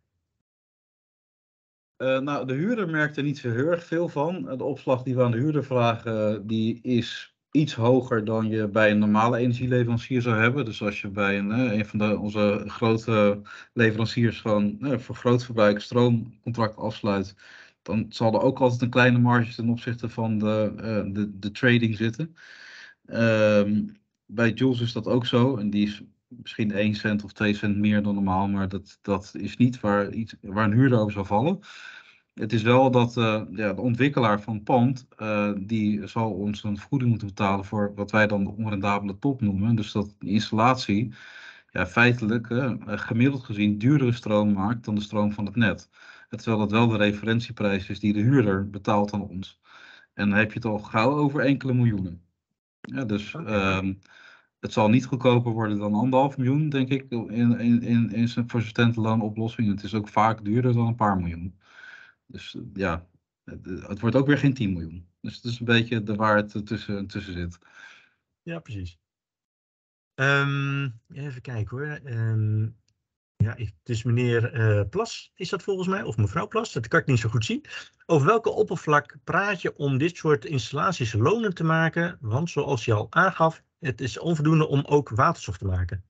Uh, nou, de huurder merkt er niet zo heel erg veel van. De opslag die we aan de huurder vragen, die is iets hoger dan je bij een normale energieleverancier zou hebben. Dus als je bij een, een van de, onze grote leveranciers gewoon uh, voor groot verbruik stroomcontract afsluit, dan zal er ook altijd een kleine marge ten opzichte van de, uh, de, de trading zitten. Uh, bij Joulz is dat ook zo. En die is misschien één cent of twee cent meer dan normaal. Maar dat, dat is niet waar, iets, waar een huurder over zal vallen. Het is wel dat uh, ja, de ontwikkelaar van het pand, uh, die zal ons een vergoeding moeten betalen voor wat wij dan de onrendabele top noemen. Dus dat de installatie ja, feitelijk uh, gemiddeld gezien duurdere stroom maakt dan de stroom van het net. Terwijl dat wel de referentieprijs is die de huurder betaalt aan ons. En dan heb je het al gauw over enkele miljoenen. Ja, dus uh, het zal niet goedkoper worden dan anderhalf miljoen, denk ik, in, in, in, in zijn voor zijn standalone oplossing. Het is ook vaak duurder dan een paar miljoen. Dus uh, ja, het, het wordt ook weer geen tien miljoen. Dus het is een beetje de waar het tussen, tussen zit. Ja, precies. Um, even kijken hoor. Um, ja, het is meneer uh, Plas, is dat volgens mij? Of mevrouw Plas, dat kan ik niet zo goed zien. Over welke oppervlak praat je om dit soort installaties lonen te maken? Want zoals je al aangaf, het is onvoldoende om ook waterstof te maken.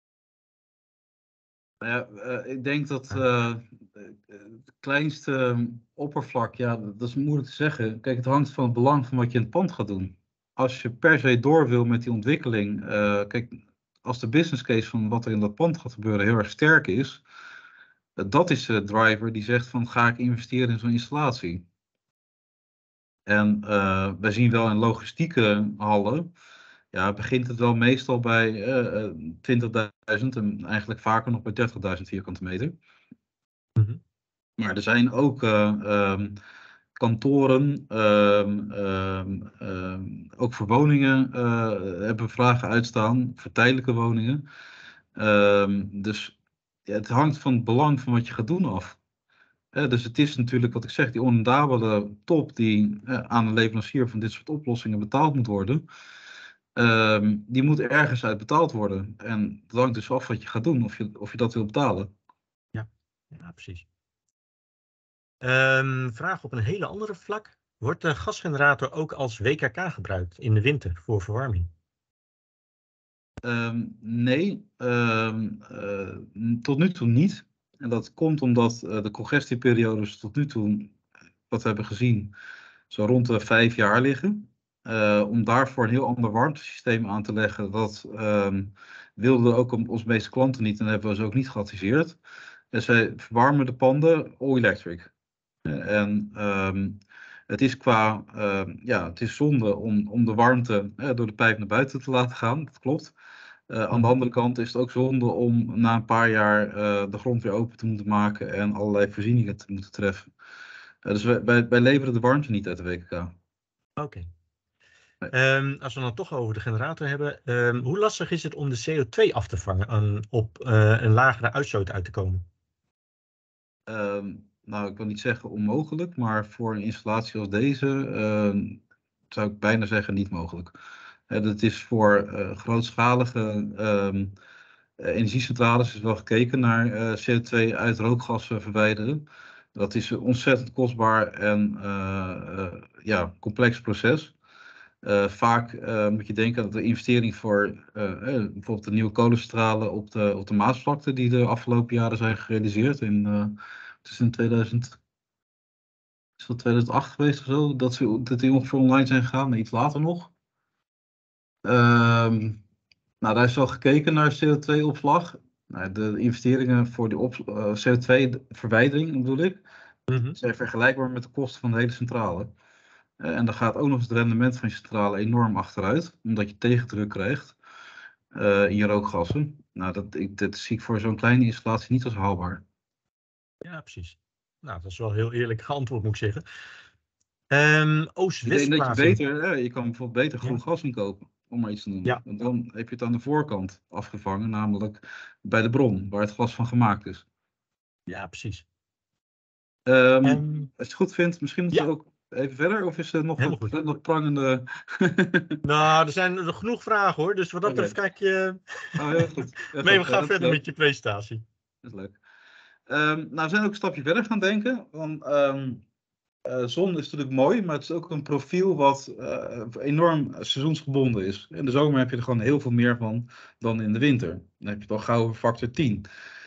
Ja, uh, ik denk dat uh, het kleinste oppervlak, ja, dat is moeilijk te zeggen. Kijk, het hangt van het belang van wat je in het pand gaat doen. Als je per se door wil met die ontwikkeling, uh, kijk, als de business case van wat er in dat pand gaat gebeuren heel erg sterk is, uh, dat is de driver die zegt van ga ik investeren in zo'n installatie. En uh, wij zien wel in logistieke hallen, ja, begint het wel meestal bij uh, twintigduizend en eigenlijk vaker nog bij dertigduizend vierkante meter. Mm-hmm. Maar er zijn ook uh, um, kantoren, um, um, um, ook voor woningen uh, hebben vragen uitstaan, voor tijdelijke woningen. Um, dus ja, het hangt van het belang van wat je gaat doen af. Uh, dus het is natuurlijk wat ik zeg, die onrendabele top die uh, aan een leverancier van dit soort oplossingen betaald moet worden. Um, die moet ergens uit betaald worden. En dat hangt dus af wat je gaat doen, of je, of je dat wil betalen. Ja, ja precies. Um, vraag op een hele andere vlak. Wordt de gasgenerator ook als W K K gebruikt in de winter voor verwarming? Um, nee, um, uh, tot nu toe niet. En dat komt omdat uh, de congestieperiodes tot nu toe, wat we hebben gezien, zo rond de vijf jaar liggen. Uh, om daarvoor een heel ander warmtesysteem aan te leggen, dat um, wilden ook onze meeste klanten niet en hebben we ze ook niet geadviseerd. En zij verwarmen de panden all-electric. Uh, en um, het is qua, uh, ja, het is zonde om, om de warmte uh, door de pijp naar buiten te laten gaan, dat klopt. Uh, aan de andere kant is het ook zonde om na een paar jaar uh, de grond weer open te moeten maken en allerlei voorzieningen te moeten treffen. Uh, dus wij, wij, wij leveren de warmte niet uit de W K K. Oké. Okay. Nee. Um, als we dan toch over de generator hebben, um, hoe lastig is het om de C O twee af te vangen en op uh, een lagere uitstoot uit te komen? Um, nou, ik wil niet zeggen onmogelijk, maar voor een installatie als deze um, zou ik bijna zeggen niet mogelijk. Uh, dat is voor uh, grootschalige um, uh, energiecentrales is wel gekeken naar uh, C O twee uit rookgassen verwijderen. Dat is een ontzettend kostbaar en uh, uh, ja, complex proces. Uh, vaak uh, moet je denken dat de investering voor uh, uh, bijvoorbeeld de nieuwe kolencentrale op de, op de Maasvlakte, die de afgelopen jaren zijn gerealiseerd. In, uh, het is in tweeduizend, is dat tweeduizend acht geweest of zo, dat, ze, dat die ongeveer online zijn gegaan, maar iets later nog. Um, nou, daar is al gekeken naar C O twee opslag. Nou, de investeringen voor de op, uh, C O twee verwijdering, bedoel ik, Mm-hmm. zijn vergelijkbaar met de kosten van de hele centrale. Uh, en dan gaat ook nog eens het rendement van je centrale enorm achteruit, omdat je tegendruk krijgt uh, in je rookgassen. Nou, dat, ik, dat zie ik voor zo'n kleine installatie niet als haalbaar. Ja, precies. Nou, dat is wel heel eerlijk geantwoord, moet ik zeggen. Um, Oost-West Ik denk dat je plaatsing. beter, uh, je kan bijvoorbeeld beter groen Ja. gas inkopen, om maar iets te noemen. Ja. Want dan heb je het aan de voorkant afgevangen, namelijk bij de bron, waar het gas van gemaakt is. Ja, precies. Um, Um, als je het goed vindt, misschien moeten we ja. ook even verder, of is er nog Helemaal wat goed. nog prangende... Nou, er zijn nog genoeg vragen hoor, dus wat dat betreft Oké. kijk je... Oh, heel goed. Heel nee, goed. we gaan Ja, dat is verder leuk. met je presentatie. Dat is leuk. Um, nou, we zijn ook een stapje verder gaan denken. Want um, uh, zon is natuurlijk mooi, maar het is ook een profiel wat uh, enorm seizoensgebonden is. In de zomer heb je er gewoon heel veel meer van dan in de winter. Dan heb je het al gauw een factor tien.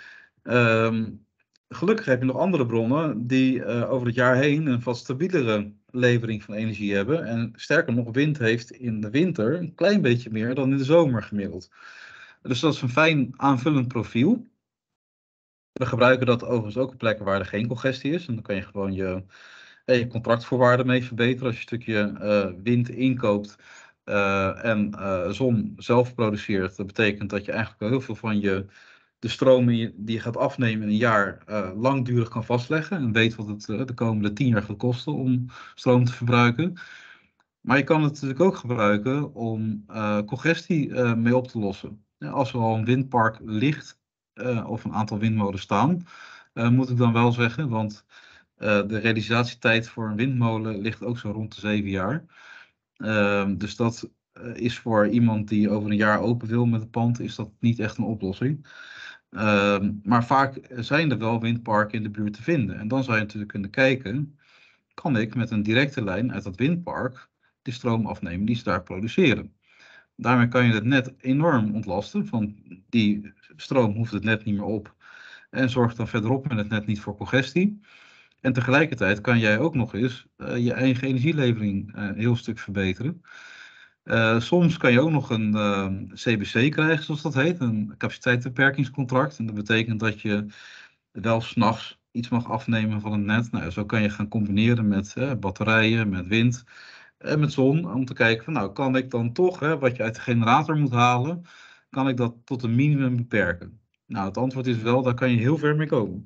Um, gelukkig heb je nog andere bronnen die uh, over het jaar heen een wat stabielere levering van energie hebben. En sterker nog, wind heeft in de winter een klein beetje meer dan in de zomer gemiddeld. Dus dat is een fijn aanvullend profiel. We gebruiken dat overigens ook op plekken waar er geen congestie is. En dan kan je gewoon je, je contractvoorwaarden mee verbeteren. Als je een stukje uh, wind inkoopt uh, en uh, zon zelf produceert. Dat betekent dat je eigenlijk heel veel van je, de stroom die je gaat afnemen in een jaar uh, langdurig kan vastleggen. En weet wat het uh, de komende tien jaar gaat kosten om stroom te verbruiken. Maar je kan het natuurlijk ook gebruiken om uh, congestie uh, mee op te lossen. Ja, als er al een windpark ligt, Uh, of een aantal windmolens staan, uh, moet ik dan wel zeggen, want uh, de realisatietijd voor een windmolen ligt ook zo rond de zeven jaar. Uh, dus dat uh, is voor iemand die over een jaar open wil met het pand, is dat niet echt een oplossing. Uh, maar vaak zijn er wel windparken in de buurt te vinden. En dan zou je natuurlijk kunnen kijken, kan ik met een directe lijn uit dat windpark de stroom afnemen die ze daar produceren. Daarmee kan je het net enorm ontlasten, want die stroom hoeft het net niet meer op en zorgt dan verderop met het net niet voor congestie. En tegelijkertijd kan jij ook nog eens uh, je eigen energielevering uh, een heel stuk verbeteren. Uh, soms kan je ook nog een uh, C B C krijgen, zoals dat heet, een capaciteitsbeperkingscontract. En dat betekent dat je wel 's nachts iets mag afnemen van het net. Nou, zo kan je gaan combineren met uh, batterijen, met wind. En met zon, om te kijken van nou, kan ik dan toch, hè, wat je uit de generator moet halen, kan ik dat tot een minimum beperken? Nou, het antwoord is wel, daar kan je heel ver mee komen.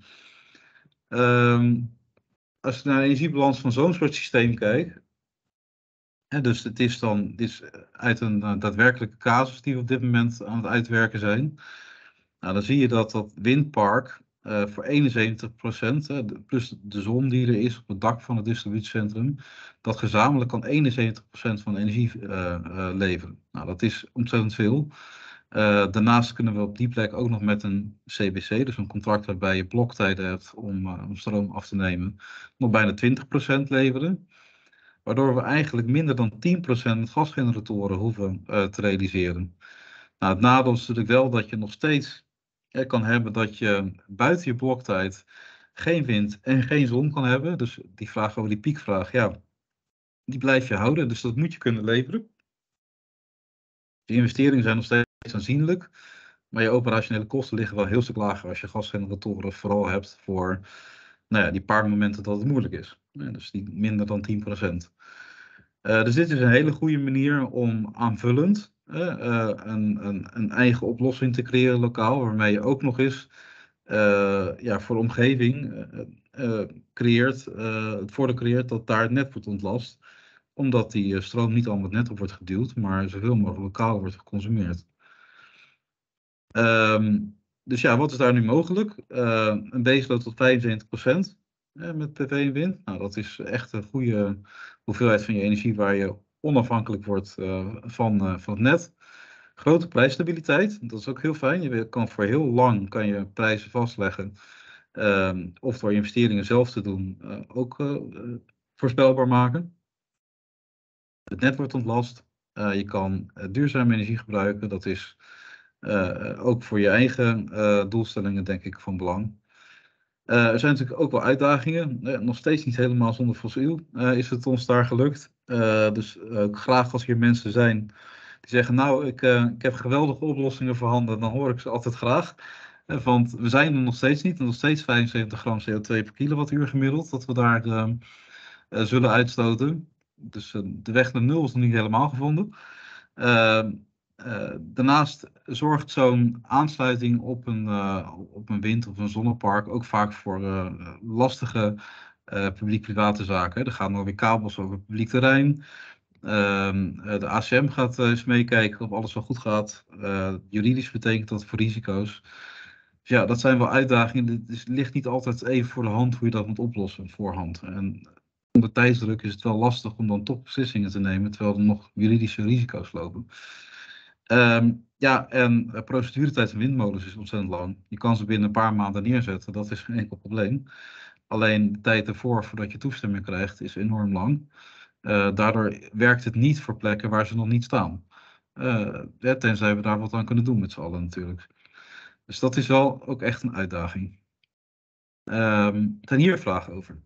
Um, als je naar de energiebalans van zo'n soort systeem kijkt, hè, dus het is dan dit is uit een uh, daadwerkelijke casus die we op dit moment aan het uitwerken zijn, nou, dan zie je dat dat windpark uh, voor eenenzeventig procent, uh, plus de zon die er is op het dak van het distributiecentrum, dat gezamenlijk kan eenenzeventig procent van de energie uh, uh, leveren. Nou, dat is ontzettend veel. Uh, daarnaast kunnen we op die plek ook nog met een C B C, dus een contract waarbij je bloktijden hebt om, uh, om stroom af te nemen, nog bijna twintig procent leveren. Waardoor we eigenlijk minder dan tien procent met gasgeneratoren hoeven uh, te realiseren. Nou, het nadeel is natuurlijk wel dat je nog steeds eh, kan hebben dat je buiten je bloktijd geen wind en geen zon kan hebben. Dus die vraag over die piekvraag, ja, die blijf je houden. Dus dat moet je kunnen leveren. De investeringen zijn nog steeds aanzienlijk. Maar je operationele kosten liggen wel heel stuk lager als je gasgeneratoren vooral hebt voor nou ja, die paar momenten dat het moeilijk is. Ja, dus die minder dan tien procent. Uh, dus dit is een hele goede manier om aanvullend uh, uh, een, een, een eigen oplossing te creëren lokaal, waarmee je ook nog eens uh, ja, voor de omgeving uh, uh, creëert, uh, het voordeel creëert dat daar het net wordt ontlast. omdat die uh, stroom niet allemaal het net op wordt geduwd, maar zoveel mogelijk lokaal wordt geconsumeerd. Um, dus ja, wat is daar nu mogelijk? Uh, een baseload tot vijfenzeventig procent uh, met P V en wind. Nou, dat is echt een goede hoeveelheid van je energie waar je onafhankelijk wordt uh, van, uh, van het net. Grote prijsstabiliteit, dat is ook heel fijn. Je kan voor heel lang kan je prijzen vastleggen. Um, of door investeringen zelf te doen, uh, ook uh, uh, voorspelbaar maken. Het net wordt ontlast. Uh, je kan uh, duurzame energie gebruiken. Dat is uh, ook voor je eigen uh, doelstellingen denk ik van belang. Uh, er zijn natuurlijk ook wel uitdagingen. Uh, nog steeds niet helemaal zonder fossiel uh, is het ons daar gelukt. Uh, dus uh, graag als hier mensen zijn die zeggen, nou, ik, uh, ik heb geweldige oplossingen voorhanden, dan hoor ik ze altijd graag. Uh, want we zijn er nog steeds niet, nog steeds vijfenzeventig gram C O twee per kilowattuur gemiddeld, dat we daar uh, uh, zullen uitstoten. Dus uh, de weg naar nul is nog niet helemaal gevonden. Uh, uh, daarnaast zorgt zo'n aansluiting op een, uh, op een wind- of een zonnepark ook vaak voor uh, lastige uh, publiek-private zaken. Er gaan nog weer kabels over publiek terrein. Uh, de A C M gaat uh, eens meekijken of alles wel goed gaat. Uh, juridisch betekent dat voor risico's. Dus ja, dat zijn wel uitdagingen. Het ligt niet altijd even voor de hand hoe je dat moet oplossen op voorhand. En onder tijdsdruk is het wel lastig om dan toch beslissingen te nemen, terwijl er nog juridische risico's lopen. Um, ja, en uh, proceduretijd van windmolens is ontzettend lang. Je kan ze binnen een paar maanden neerzetten, dat is geen enkel probleem. Alleen de tijd ervoor, voordat je toestemming krijgt, is enorm lang. Uh, daardoor werkt het niet voor plekken waar ze nog niet staan. Uh, ja, tenzij we daar wat aan kunnen doen met z'n allen natuurlijk. Dus dat is wel ook echt een uitdaging. Um, zijn hier vragen over?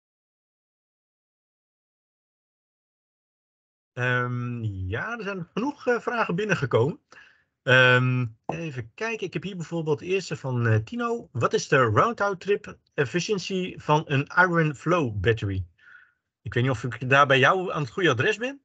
Um, ja, er zijn genoeg uh, vragen binnengekomen. Um, even kijken, ik heb hier bijvoorbeeld de eerste van uh, Tino. Wat is de round-out trip efficiency van een Iron Flow battery? Ik weet niet of ik daar bij jou aan het goede adres ben.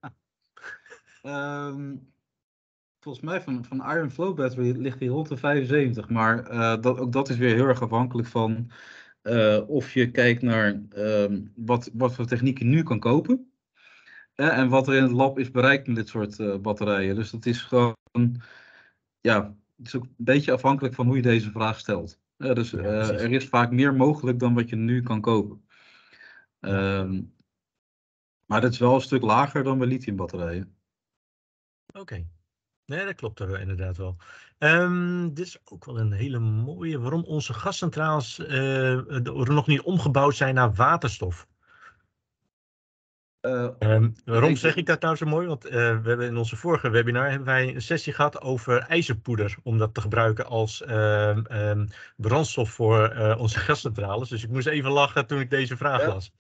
Um, volgens mij van, van Iron Flow battery ligt die rond de vijfenzeventig. Maar uh, dat, ook dat is weer heel erg afhankelijk van uh, of je kijkt naar um, wat, wat voor techniek je nu kan kopen. Uh, en wat er in het lab is bereikt met dit soort uh, batterijen. Dus dat is gewoon, ja, het is ook een beetje afhankelijk van hoe je deze vraag stelt. Uh, dus uh, ja, er is vaak meer mogelijk dan wat je nu kan kopen. Ja. Um, maar dat is wel een stuk lager dan bij lithiumbatterijen. Oké. Okay. Nee, dat klopt er inderdaad wel. Um, dit is ook wel een hele mooie. Waarom onze gascentrales uh, nog niet omgebouwd zijn naar waterstof. Uh, um, waarom zeg ik dat nou zo mooi? Want uh, we hebben in onze vorige webinar hebben wij een sessie gehad over ijzerpoeder. Om dat te gebruiken als uh, um, brandstof voor uh, onze gascentrales. Dus ik moest even lachen toen ik deze vraag ja. las.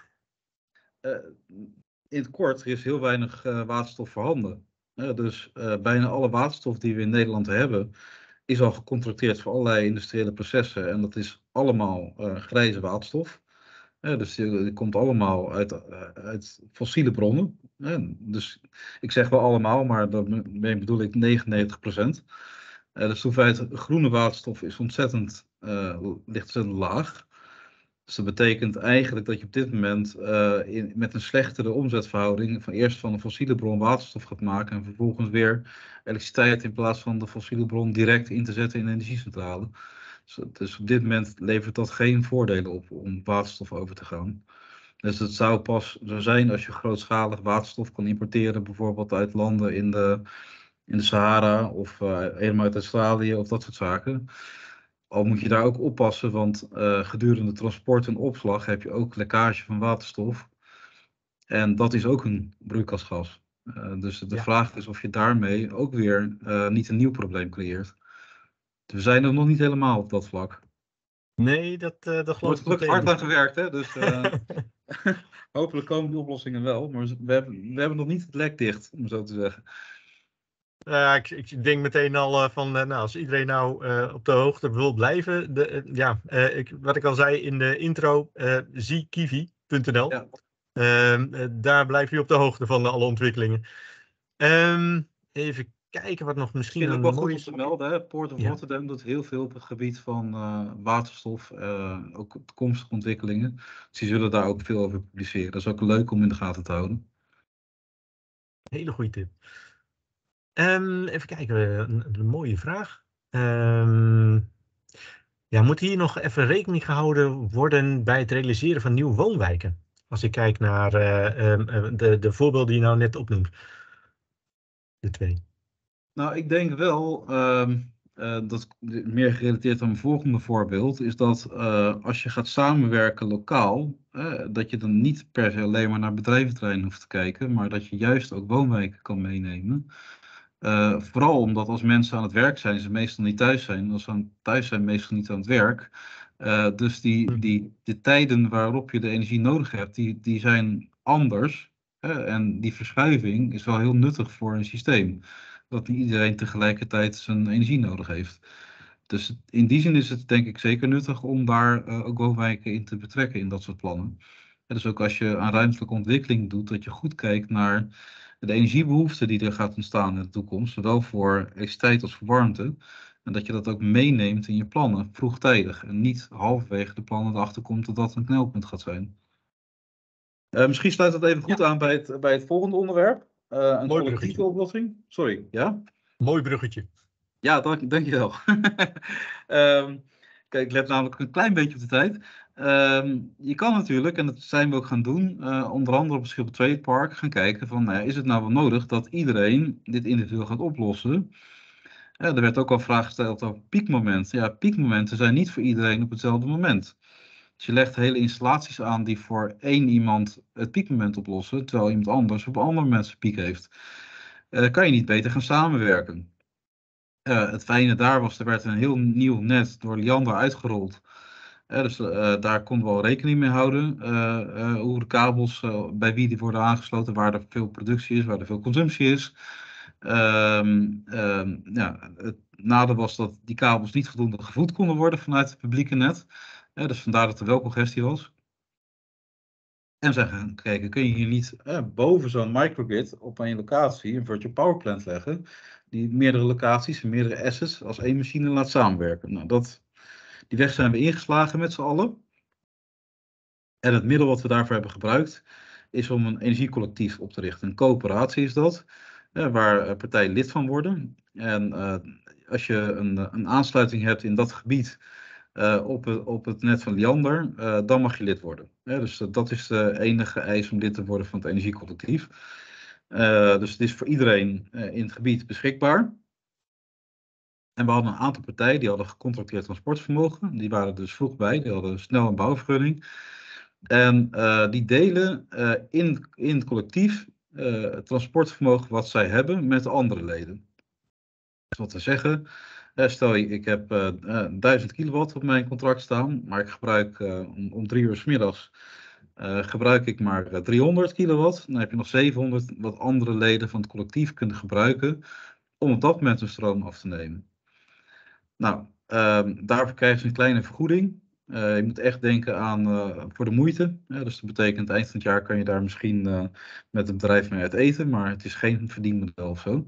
Uh, in het kort, er is heel weinig uh, waterstof voorhanden. Uh, dus uh, bijna alle waterstof die we in Nederland hebben, is al gecontracteerd voor allerlei industriële processen. En dat is allemaal uh, grijze waterstof. Uh, dus die, die komt allemaal uit, uh, uit fossiele bronnen. Uh, dus ik zeg wel allemaal, maar daarmee bedoel ik negenennegentig procent. Uh, dus de hoeveelheid groene waterstof is ontzettend, uh, ligt ontzettend laag. Dus dat betekent eigenlijk dat je op dit moment uh, in, met een slechtere omzetverhouding van eerst van een fossiele bron waterstof gaat maken en vervolgens weer elektriciteit in plaats van de fossiele bron direct in te zetten in de energiecentrale. Dus, dus op dit moment levert dat geen voordelen op om waterstof over te gaan. Dus het zou pas zo zijn als je grootschalig waterstof kan importeren, bijvoorbeeld uit landen in de, in de Sahara of uh, helemaal uit Australië of dat soort zaken. Al moet je daar ook oppassen, want uh, gedurende transport en opslag heb je ook lekkage van waterstof. En dat is ook een broeikasgas. Uh, dus de ja. vraag is of je daarmee ook weer uh, niet een nieuw probleem creëert. Dus we zijn er nog niet helemaal op dat vlak. Nee, dat, uh, dat geloof ik. Er wordt gelukkig hard aan gewerkt, hè? Dus uh, hopelijk komen die oplossingen wel. Maar we hebben, we hebben nog niet het lek dicht, om zo te zeggen. Uh, ik, ik denk meteen al uh, van, uh, nou, als iedereen nou uh, op de hoogte wil blijven, de, uh, ja, uh, ik, wat ik al zei in de intro, uh, zie kiwi punt n l. Ja. Uh, uh, daar blijf je op de hoogte van uh, alle ontwikkelingen. Um, even kijken wat nog misschien een een mooie... Ik vind het wel goed om te melden, hè? Port of ja. Rotterdam doet heel veel op het gebied van uh, waterstof, uh, ook toekomstige ontwikkelingen. Dus die zullen daar ook veel over publiceren. Dat is ook leuk om in de gaten te houden. Hele goede tip. Um, even kijken, een, een mooie vraag. Um, ja, moet hier nog even rekening gehouden worden bij het realiseren van nieuwe woonwijken? Als ik kijk naar uh, um, de, de voorbeelden die je nou net opnoemt. De twee. Nou, ik denk wel, uh, uh, dat meer gerelateerd aan mijn volgende voorbeeld, is dat uh, als je gaat samenwerken lokaal, uh, dat je dan niet per se alleen maar naar bedrijventerreinen hoeft te kijken, maar dat je juist ook woonwijken kan meenemen. Uh, vooral omdat als mensen aan het werk zijn, ze meestal niet thuis zijn. Als ze aan thuis zijn, meestal niet aan het werk. Uh, dus die, die, de tijden waarop je de energie nodig hebt, die, die zijn anders. Uh, en die verschuiving is wel heel nuttig voor een systeem. Dat niet iedereen tegelijkertijd zijn energie nodig heeft. Dus in die zin is het denk ik zeker nuttig om daar uh, ook woonwijken in te betrekken in dat soort plannen. En dus ook als je aan ruimtelijke ontwikkeling doet, dat je goed kijkt naar de energiebehoefte die er gaat ontstaan in de toekomst, zowel voor elektriciteit als voor warmte. En dat je dat ook meeneemt in je plannen, vroegtijdig. En niet halverwege de plannen erachter komt dat dat een knelpunt gaat zijn. Uh, misschien sluit dat even goed ja. aan bij het, bij het volgende onderwerp. Uh, een Mooi collectieve bruggetje. oplossing. Sorry, ja? Mooi bruggetje. Ja, dank, dankjewel. um, kijk, ik let namelijk een klein beetje op de tijd. Um, je kan natuurlijk, en dat zijn we ook gaan doen, uh, onder andere op het Schiphol Trade Park gaan kijken van, nou ja, is het nou wel nodig dat iedereen dit individueel gaat oplossen? Ja, er werd ook al vraag gesteld over piekmomenten. Ja, piekmomenten zijn niet voor iedereen op hetzelfde moment. Dus je legt hele installaties aan die voor één iemand het piekmoment oplossen, terwijl iemand anders op een ander moment zijn piek heeft. Uh, kan je niet beter gaan samenwerken? Uh, het fijne daar was, er werd een heel nieuw net door Liander uitgerold. Uh, dus uh, daar konden we al rekening mee houden. Uh, uh, hoe de kabels, uh, bij wie die worden aangesloten, waar er veel productie is, waar er veel consumptie is. Um, um, ja, het nadeel was dat die kabels niet voldoende gevoed konden worden vanuit het publieke net. Uh, dus vandaar dat er wel congestie was. En zijn gaan kijken, kun je hier niet uh, boven zo'n microgrid op een locatie een virtual power plant leggen, die meerdere locaties en meerdere assets als één machine laat samenwerken. Nou, dat, die weg zijn we ingeslagen met z'n allen. En het middel wat we daarvoor hebben gebruikt, is om een energiecollectief op te richten. Een coöperatie is dat, uh, waar partijen lid van worden. En uh, als je een, een aansluiting hebt in dat gebied, Uh, op, het, op het net van Liander, uh, dan mag je lid worden. Ja, dus uh, dat is de enige eis om lid te worden van het energiecollectief. Uh, dus het is voor iedereen uh, in het gebied beschikbaar. En we hadden een aantal partijen die hadden gecontracteerd transportvermogen. Die waren dus vroeg bij, die hadden snel een bouwvergunning. En uh, die delen uh, in, in het collectief uh, het transportvermogen wat zij hebben met andere leden. Dus wat we zeggen, uh, stel je, ik heb uh, uh, duizend kilowatt op mijn contract staan, maar ik gebruik uh, om, om drie uur 's middags uh, gebruik ik maar uh, driehonderd kilowatt. Dan heb je nog zevenhonderd wat andere leden van het collectief kunnen gebruiken om op dat moment een stroom af te nemen. Nou, uh, daarvoor krijg je een kleine vergoeding. Uh, je moet echt denken aan uh, voor de moeite. Ja, dus dat betekent eind van het jaar kan je daar misschien uh, met het bedrijf mee uit eten, maar het is geen verdienmodel of zo.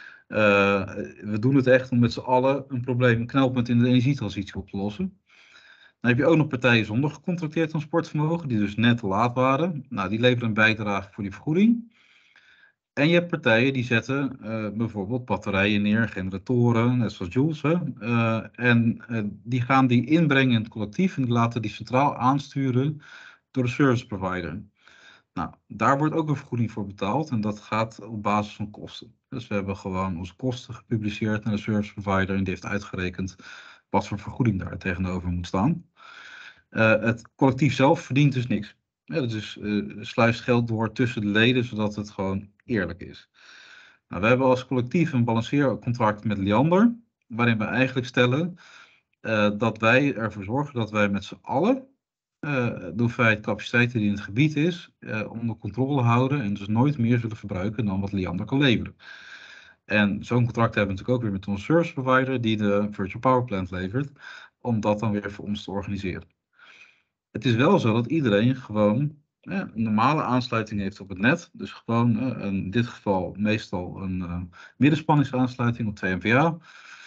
Uh, we doen het echt om met z'n allen een probleem, een knelpunt in de energietransitie op te lossen. Dan heb je ook nog partijen zonder gecontracteerd transportvermogen, die dus net te laat waren. Nou, die leveren een bijdrage voor die vergoeding. En je hebt partijen die zetten uh, bijvoorbeeld batterijen neer, generatoren, net zoals Jules. Hè? Uh, en uh, die gaan die inbrengen in het collectief en die laten die centraal aansturen door de service provider. Nou, daar wordt ook een vergoeding voor betaald en dat gaat op basis van kosten. Dus we hebben gewoon onze kosten gepubliceerd naar de service provider en die heeft uitgerekend wat voor vergoeding daar tegenover moet staan. Uh, het collectief zelf verdient dus niks. Ja, dat is uh, sluist geld door tussen de leden, zodat het gewoon eerlijk is. Nou, we hebben als collectief een balanceercontract met Liander, waarin we eigenlijk stellen uh, dat wij ervoor zorgen dat wij met z'n allen Uh, de hoeveelheid capaciteiten die in het gebied is, uh, onder controle houden en dus nooit meer zullen verbruiken dan wat Liander kan leveren. En zo'n contract hebben we natuurlijk ook weer met onze service provider die de virtual power plant levert, om dat dan weer voor ons te organiseren. Het is wel zo dat iedereen gewoon uh, een normale aansluiting heeft op het net, dus gewoon uh, in dit geval meestal een uh, middenspanningsaansluiting op twee M V A,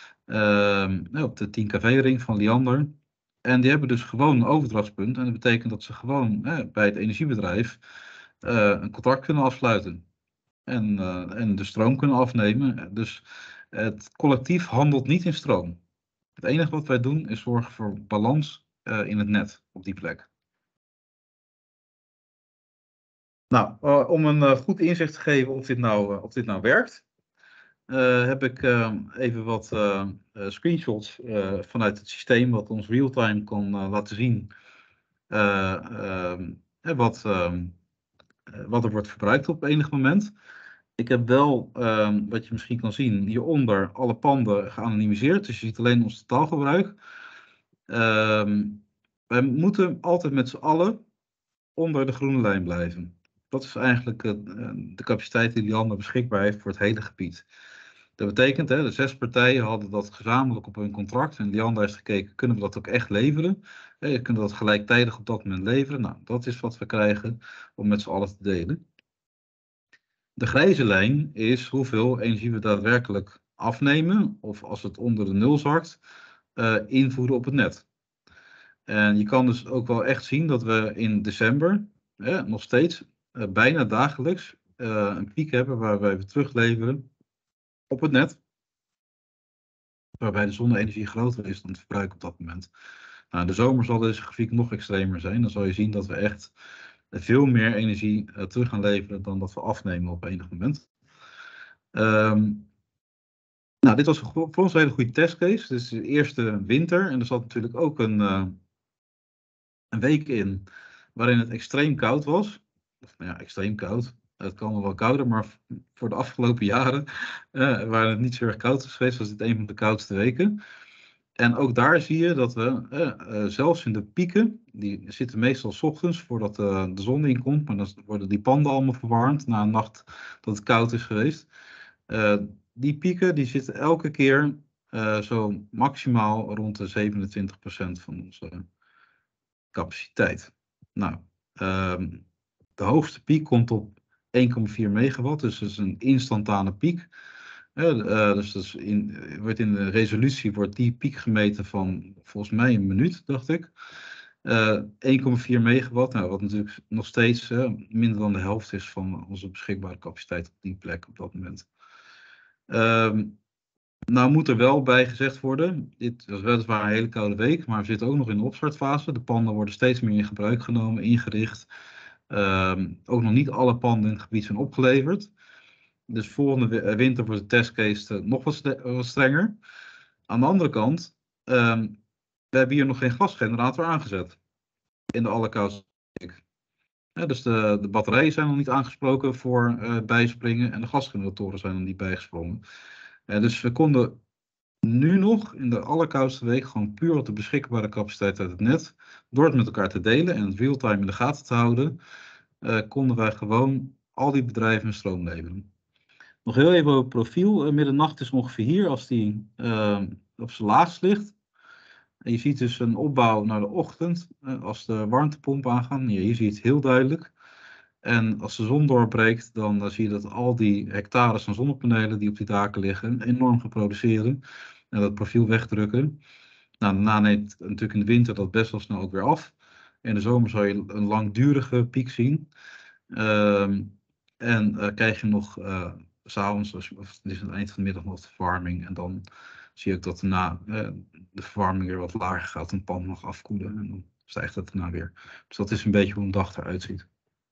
uh, op de tien kV-ring van Liander. En die hebben dus gewoon een overdrachtspunt. En dat betekent dat ze gewoon eh, bij het energiebedrijf uh, een contract kunnen afsluiten. en, uh, en de stroom kunnen afnemen. Dus het collectief handelt niet in stroom. Het enige wat wij doen is zorgen voor balans uh, in het net op die plek. Nou, uh, om een uh, goed inzicht te geven of dit nou, uh, of dit nou werkt, uh, heb ik uh, even wat uh, uh, screenshots uh, vanuit het systeem wat ons real-time kan uh, laten zien uh, uh, wat, uh, wat er wordt verbruikt op enig moment. Ik heb wel, uh, wat je misschien kan zien, hieronder alle panden geanonimiseerd. Dus je ziet alleen ons totaalgebruik. Uh, wij moeten altijd met z'n allen onder de groene lijn blijven. Dat is eigenlijk uh, de capaciteit die Liander beschikbaar heeft voor het hele gebied. Dat betekent, hè, de zes partijen hadden dat gezamenlijk op hun contract. En Liander heeft gekeken, kunnen we dat ook echt leveren? Eh, kunnen we dat gelijktijdig op dat moment leveren? Nou, dat is wat we krijgen om met z'n allen te delen. De grijze lijn is hoeveel energie we daadwerkelijk afnemen, of als het onder de nul zakt, uh, invoeren op het net. En je kan dus ook wel echt zien dat we in december eh, nog steeds uh, bijna dagelijks uh, een piek hebben waarbij we terugleveren op het net. Waarbij de zonne-energie groter is dan het verbruik op dat moment. Nou, de zomer zal deze grafiek nog extremer zijn. Dan zal je zien dat we echt veel meer energie uh, terug gaan leveren dan dat we afnemen op enig moment. Um, nou, dit was voor ons een hele goede testcase. Dit is de eerste winter en er zat natuurlijk ook een, uh, een week in waarin het extreem koud was. Of, nou ja, extreem koud. Het kan nog wel kouder, maar voor de afgelopen jaren uh, waar het niet zo erg koud is geweest, was dit een van de koudste weken. En ook daar zie je dat we, uh, uh, zelfs in de pieken, die zitten meestal 's ochtends voordat uh, de zon inkomt, maar dan worden die panden allemaal verwarmd na een nacht dat het koud is geweest. Uh, die pieken die zitten elke keer uh, zo maximaal rond de zevenentwintig procent van onze capaciteit. Nou, uh, de hoogste piek komt op één komma vier megawatt, dus dat is een instantane piek. Uh, uh, dus dat is in, wordt in de resolutie wordt die piek gemeten van volgens mij een minuut, dacht ik. Uh, één komma vier megawatt, nou, wat natuurlijk nog steeds uh, minder dan de helft is van onze beschikbare capaciteit op die plek op dat moment. Uh, nou moet er wel bij gezegd worden, dit was weliswaar een hele koude week, maar we zitten ook nog in de opstartfase. De panden worden steeds meer in gebruik genomen, ingericht. Uh, ook nog niet alle panden in het gebied zijn opgeleverd. Dus volgende winter wordt de testcase nog wat, wat strenger. Aan de andere kant, um, we hebben hier nog geen gasgenerator aangezet in de allerkoudste week. Ja, dus de, de batterijen zijn nog niet aangesproken voor uh, bijspringen en de gasgeneratoren zijn nog niet bijgesprongen. Uh, dus we konden nu nog in de allerkoudste week gewoon puur op de beschikbare capaciteit uit het net, door het met elkaar te delen en het real-time in de gaten te houden, uh, konden wij gewoon al die bedrijven een stroom leveren. Nog heel even over profiel. Uh, middernacht is ongeveer hier als die uh, op zijn laagst ligt. En je ziet dus een opbouw naar de ochtend uh, als de warmtepomp aangaan. Hier, hier zie je het heel duidelijk. En als de zon doorbreekt, dan uh, zie je dat al die hectares aan zonnepanelen die op die daken liggen enorm gaan produceren. En dat profiel wegdrukken. Nou, daarna neemt natuurlijk in de winter dat best wel snel ook weer af. In de zomer zal je een langdurige piek zien. Uh, en uh, krijg je nog... Uh, s'avonds, of het is aan het eind van de middag nog de verwarming. En dan zie ik dat daarna eh, de verwarming weer wat lager gaat. Een pan mag afkoelen en dan stijgt het daarna weer. Dus dat is een beetje hoe een dag eruit ziet.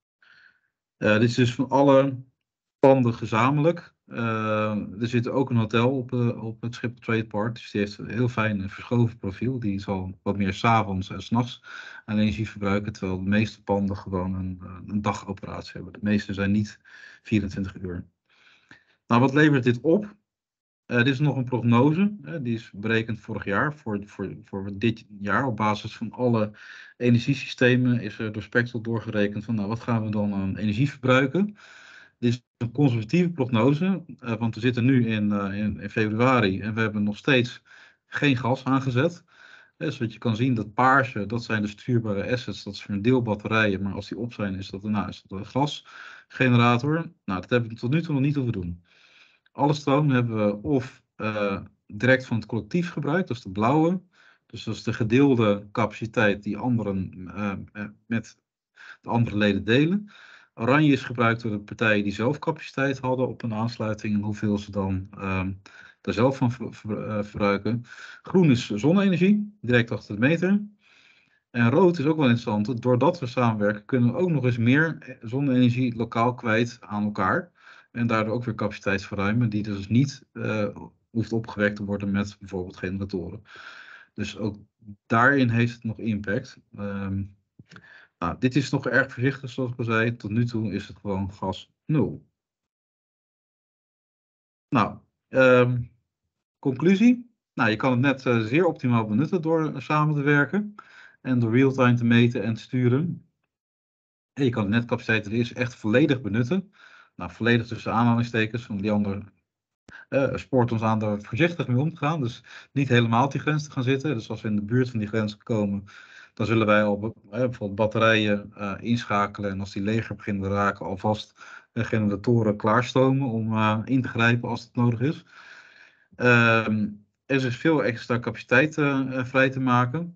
Uh, dit is dus van alle panden gezamenlijk. Uh, er zit ook een hotel op, uh, op het schip Trade Park. Dus die heeft een heel fijn verschoven profiel. Die zal wat meer 's avonds en 's nachts aan energie verbruiken. Terwijl de meeste panden gewoon een, een dagoperatie hebben. De meeste zijn niet vierentwintig uur. Nou, wat levert dit op? Uh, dit is nog een prognose. Uh, die is berekend vorig jaar. Voor, voor, voor dit jaar op basis van alle energiesystemen is er door Spectral doorgerekend van nou, wat gaan we dan aan energie verbruiken? Dit is een conservatieve prognose. Uh, want we zitten nu in, uh, in, in februari en we hebben nog steeds geen gas aangezet. Dus wat je kan zien, dat paarse, dat zijn de stuurbare assets. Dat is voor een deel batterijen, maar als die op zijn, is dat, nou, is dat een gasgenerator. Nou, dat hebben we tot nu toe nog niet hoeven doen. Alle stroom hebben we of uh, direct van het collectief gebruikt, dat is de blauwe. Dus dat is de gedeelde capaciteit die anderen uh, met de andere leden delen. Oranje is gebruikt door de partijen die zelf capaciteit hadden op een aansluiting en hoeveel ze dan um, daar zelf van ver, ver, uh, verbruiken. Groen is zonne-energie, direct achter de meter. En rood is ook wel interessant. Doordat we samenwerken kunnen we ook nog eens meer zonne-energie lokaal kwijt aan elkaar. En daardoor ook weer capaciteit verruimen die dus niet uh, hoeft opgewekt te worden met bijvoorbeeld generatoren. Dus ook daarin heeft het nog impact. Um, nou, dit is nog erg voorzichtig zoals ik al zei. Tot nu toe is het gewoon gas nul. Nou, um, conclusie. Nou, je kan het net uh, zeer optimaal benutten door uh, samen te werken. En door real-time te meten en te sturen. En je kan de netcapaciteit er is echt volledig benutten. Nou, volledig tussen aanhalingstekens. Want die andere uh, spoort ons aan daar voorzichtig mee om te gaan. Dus niet helemaal op die grens te gaan zitten. Dus als we in de buurt van die grens komen, dan zullen wij al uh, bijvoorbeeld batterijen uh, inschakelen. En als die leger beginnen te raken, alvast uh, generatoren klaarstomen om uh, in te grijpen als het nodig is. Um, er is dus veel extra capaciteit uh, vrij te maken.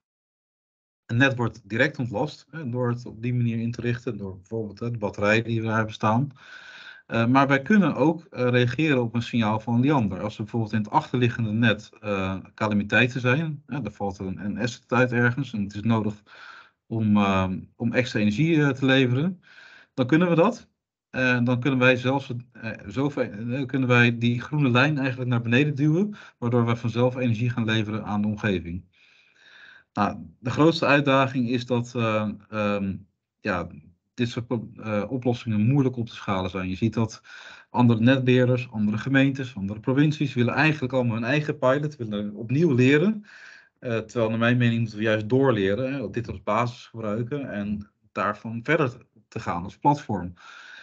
Het net wordt direct ontlast hè, door het op die manier in te richten, door bijvoorbeeld hè, de batterijen die we daar hebben staan. Uh, maar wij kunnen ook uh, reageren op een signaal van Liander. Als er bijvoorbeeld in het achterliggende net uh, calamiteiten zijn, hè, er valt een, een asset uit ergens en het is nodig om, uh, om extra energie uh, te leveren, dan kunnen we dat. Uh, dan kunnen wij zelfs uh, zoveel, uh, kunnen wij die groene lijn eigenlijk naar beneden duwen, waardoor we vanzelf energie gaan leveren aan de omgeving. Nou, de grootste uitdaging is dat uh, um, ja, dit soort uh, oplossingen moeilijk op te schalen zijn. Je ziet dat andere netbeheerders, andere gemeentes, andere provincies willen eigenlijk allemaal hun eigen pilot, willen opnieuw leren. Uh, terwijl naar mijn mening moeten we juist doorleren, hè, dit als basis gebruiken en daarvan verder te gaan als platform.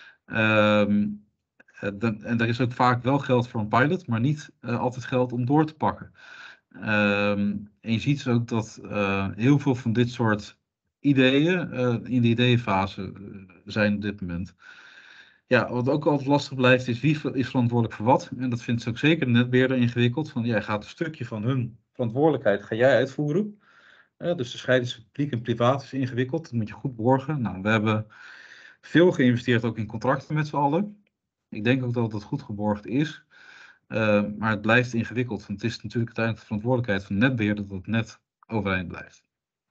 Um, de, en er is ook vaak wel geld voor een pilot, maar niet uh, altijd geld om door te pakken. Um, en je ziet ook dat uh, heel veel van dit soort ideeën uh, in de ideeënfase uh, zijn op dit moment. Ja, wat ook altijd lastig blijft is wie is verantwoordelijk voor wat. En dat vindt ze ook zeker de netbeheerder ingewikkeld. Van jij gaat een stukje van hun verantwoordelijkheid ga jij uitvoeren. Uh, dus de scheiding tussen publiek en privaat is ingewikkeld. Dat moet je goed borgen. Nou, we hebben veel geïnvesteerd ook in contracten met z'n allen. Ik denk ook dat het goed geborgd is. Uh, maar het blijft ingewikkeld. Want het is natuurlijk uiteindelijk de verantwoordelijkheid van de netbeheerder dat het net overeind blijft.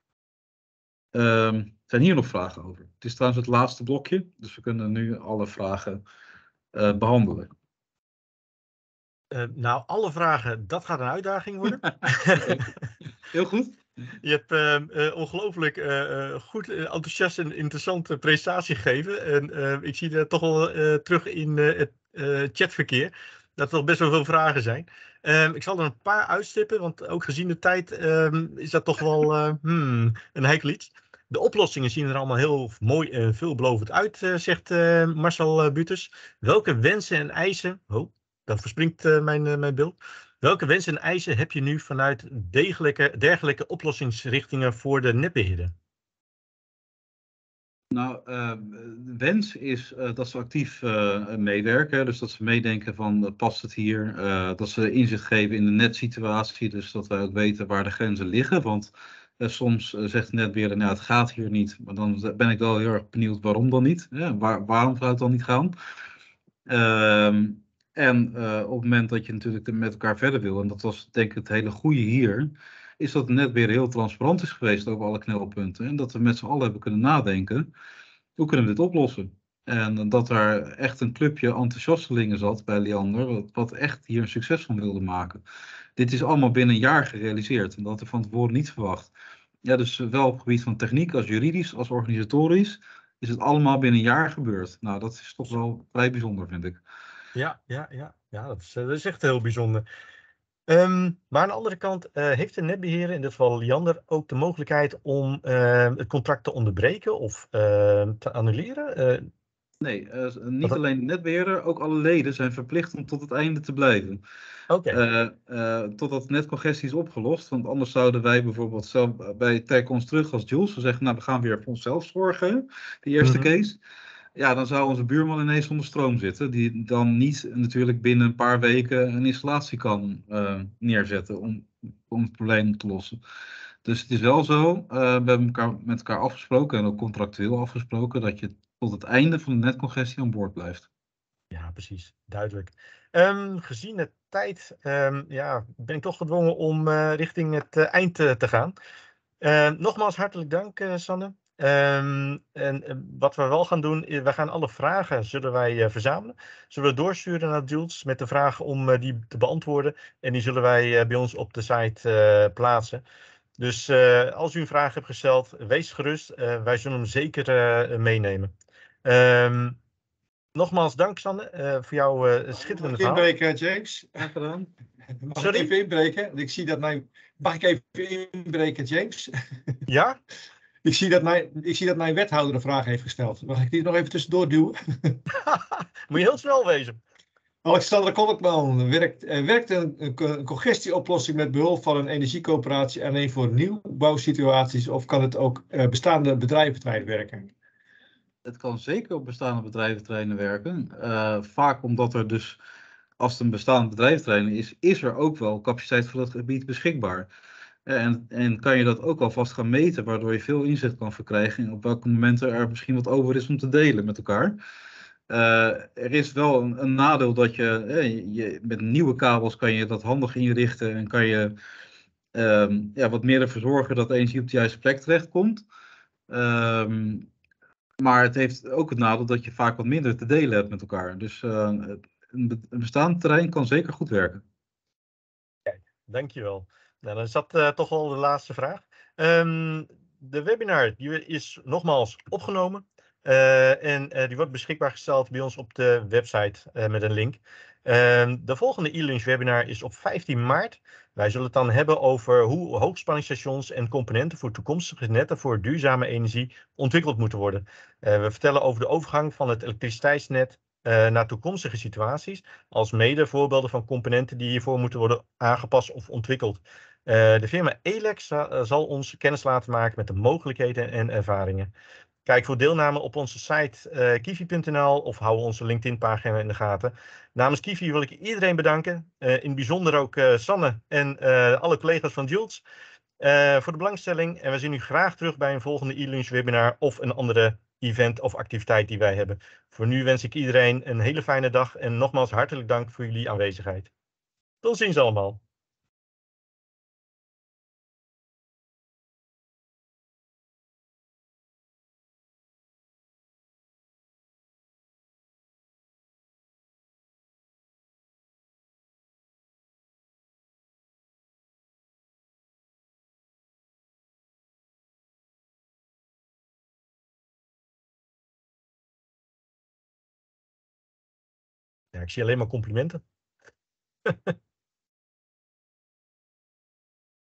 Uh, zijn hier nog vragen over? Het is trouwens het laatste blokje. Dus we kunnen nu alle vragen uh, behandelen. Uh, nou, alle vragen, dat gaat een uitdaging worden. Heel goed. Je hebt uh, uh, ongelooflijk uh, goed, uh, enthousiast en interessante presentatie gegeven. En uh, ik zie dat toch wel uh, terug in uh, het uh, chatverkeer. Dat er nog best wel veel vragen zijn. Um, ik zal er een paar uitstippen, want ook gezien de tijd um, is dat toch wel uh, hmm, een heikel iets. De oplossingen zien er allemaal heel mooi en veelbelovend uit, uh, zegt uh, Marcel uh, Buters. Welke wensen en eisen... Oh, dan verspringt uh, mijn, uh, mijn beeld. Welke wensen en eisen heb je nu vanuit degelijke, dergelijke oplossingsrichtingen voor de netbeheerder? Nou, uh, de wens is uh, dat ze actief uh, meewerken. Dus dat ze meedenken van uh, past het hier. Uh, dat ze inzicht geven in de netsituatie. Dus dat wij ook weten waar de grenzen liggen. Want uh, soms uh, zegt de netbeheerder, nou het gaat hier niet. Maar dan ben ik wel heel erg benieuwd waarom dan niet. Ja, waar, waarom zou het dan niet gaan? Uh, en uh, op het moment dat je natuurlijk met elkaar verder wil. En dat was denk ik het hele goede hier. Is dat de netbeheerder heel transparant is geweest over alle knelpunten. En dat we met z'n allen hebben kunnen nadenken. Hoe kunnen we dit oplossen? En dat daar echt een clubje enthousiastelingen zat bij Liander. Wat, wat echt hier een succes van wilde maken. Dit is allemaal binnen een jaar gerealiseerd. En dat hadden we van tevoren niet verwacht. Ja, dus zowel op het gebied van techniek als juridisch als organisatorisch. Is het allemaal binnen een jaar gebeurd. Nou, dat is toch wel vrij bijzonder, vind ik. Ja, ja, ja. ja dat, is, dat is echt heel bijzonder. Um, maar aan de andere kant uh, heeft de netbeheerder, in dit geval Liander, ook de mogelijkheid om uh, het contract te onderbreken of uh, te annuleren? Uh, nee, uh, niet alleen de netbeheerder, ook alle leden zijn verplicht om tot het einde te blijven. Oké. Okay. Uh, uh, totdat de netcongestie is opgelost, want anders zouden wij bijvoorbeeld zelf bij Trek ons terug als Jules zeggen, nou we gaan weer voor onszelf zorgen, de eerste mm-hmm. case. Ja, dan zou onze buurman ineens zonder stroom zitten, die dan niet natuurlijk binnen een paar weken een installatie kan uh, neerzetten om, om het probleem te lossen. Dus het is wel zo, uh, we hebben elkaar, met elkaar afgesproken en ook contractueel afgesproken, dat je tot het einde van de netcongestie aan boord blijft. Ja, precies. Duidelijk. Um, gezien de tijd um, ja, ben ik toch gedwongen om uh, richting het uh, eind uh, te gaan. Uh, nogmaals hartelijk dank, uh, Sanne. Um, en uh, wat we wel gaan doen, is we gaan alle vragen zullen wij uh, verzamelen. Zullen we doorsturen naar Jules met de vraag om uh, die te beantwoorden. En die zullen wij uh, bij ons op de site uh, plaatsen. Dus uh, als u een vraag hebt gesteld, wees gerust. Uh, wij zullen hem zeker uh, meenemen. Um, Nogmaals dank, Sanne, uh, voor jouw uh, schitterende verhaal. Mag ik inbreken, James? Graag gedaan. Mag Sorry? ik even inbreken? Ik zie dat mijn... Mag ik even inbreken, James? Ja? ik, zie dat mijn, ik zie dat mijn wethouder een vraag heeft gesteld. Mag ik die nog even tussendoor duwen? Moet je heel snel wezen. Alexander Kolkman werkt, uh, werkt een, een, een congestieoplossing met behulp van een energiecoöperatie alleen voor nieuwbouwsituaties of kan het ook uh, bestaande bedrijventerrein werken? Het kan zeker op bestaande bedrijventerreinen werken. Uh, vaak omdat er dus, als het een bestaand bedrijventerrein is, is er ook wel capaciteit voor dat gebied beschikbaar. Uh, en, en kan je dat ook alvast gaan meten, waardoor je veel inzicht kan verkrijgen en op welke momenten er misschien wat over is om te delen met elkaar. Uh, er is wel een, een nadeel dat je, eh, je, met nieuwe kabels kan je dat handig inrichten en kan je um, ja, wat meer ervoor zorgen dat de energie op de juiste plek terechtkomt. Um, Maar het heeft ook het nadeel dat je vaak wat minder te delen hebt met elkaar. Dus uh, een, een bestaand terrein kan zeker goed werken. Kijk, dankjewel. Nou, dan is dat uh, toch wel de laatste vraag. Um, de webinar die is nogmaals opgenomen. Uh, en uh, die wordt beschikbaar gesteld bij ons op de website uh, met een link. Uh, de volgende e-lunch webinar is op vijftien maart. Wij zullen het dan hebben over hoe hoogspanningsstations en componenten voor toekomstige netten voor duurzame energie ontwikkeld moeten worden. Uh, we vertellen over de overgang van het elektriciteitsnet uh, naar toekomstige situaties, als mede voorbeelden van componenten die hiervoor moeten worden aangepast of ontwikkeld. Uh, de firma Elex uh, zal ons kennis laten maken met de mogelijkheden en ervaringen. Kijk voor deelname op onze site uh, kiwi punt n l of hou onze LinkedIn-pagina in de gaten. Namens Kiwi wil ik iedereen bedanken, uh, in het bijzonder ook uh, Sanne en uh, alle collega's van Jules uh, voor de belangstelling. En we zien u graag terug bij een volgende e-lunch webinar of een andere event of activiteit die wij hebben. Voor nu wens ik iedereen een hele fijne dag en nogmaals hartelijk dank voor jullie aanwezigheid. Tot ziens allemaal. Ja, ik zie alleen maar complimenten.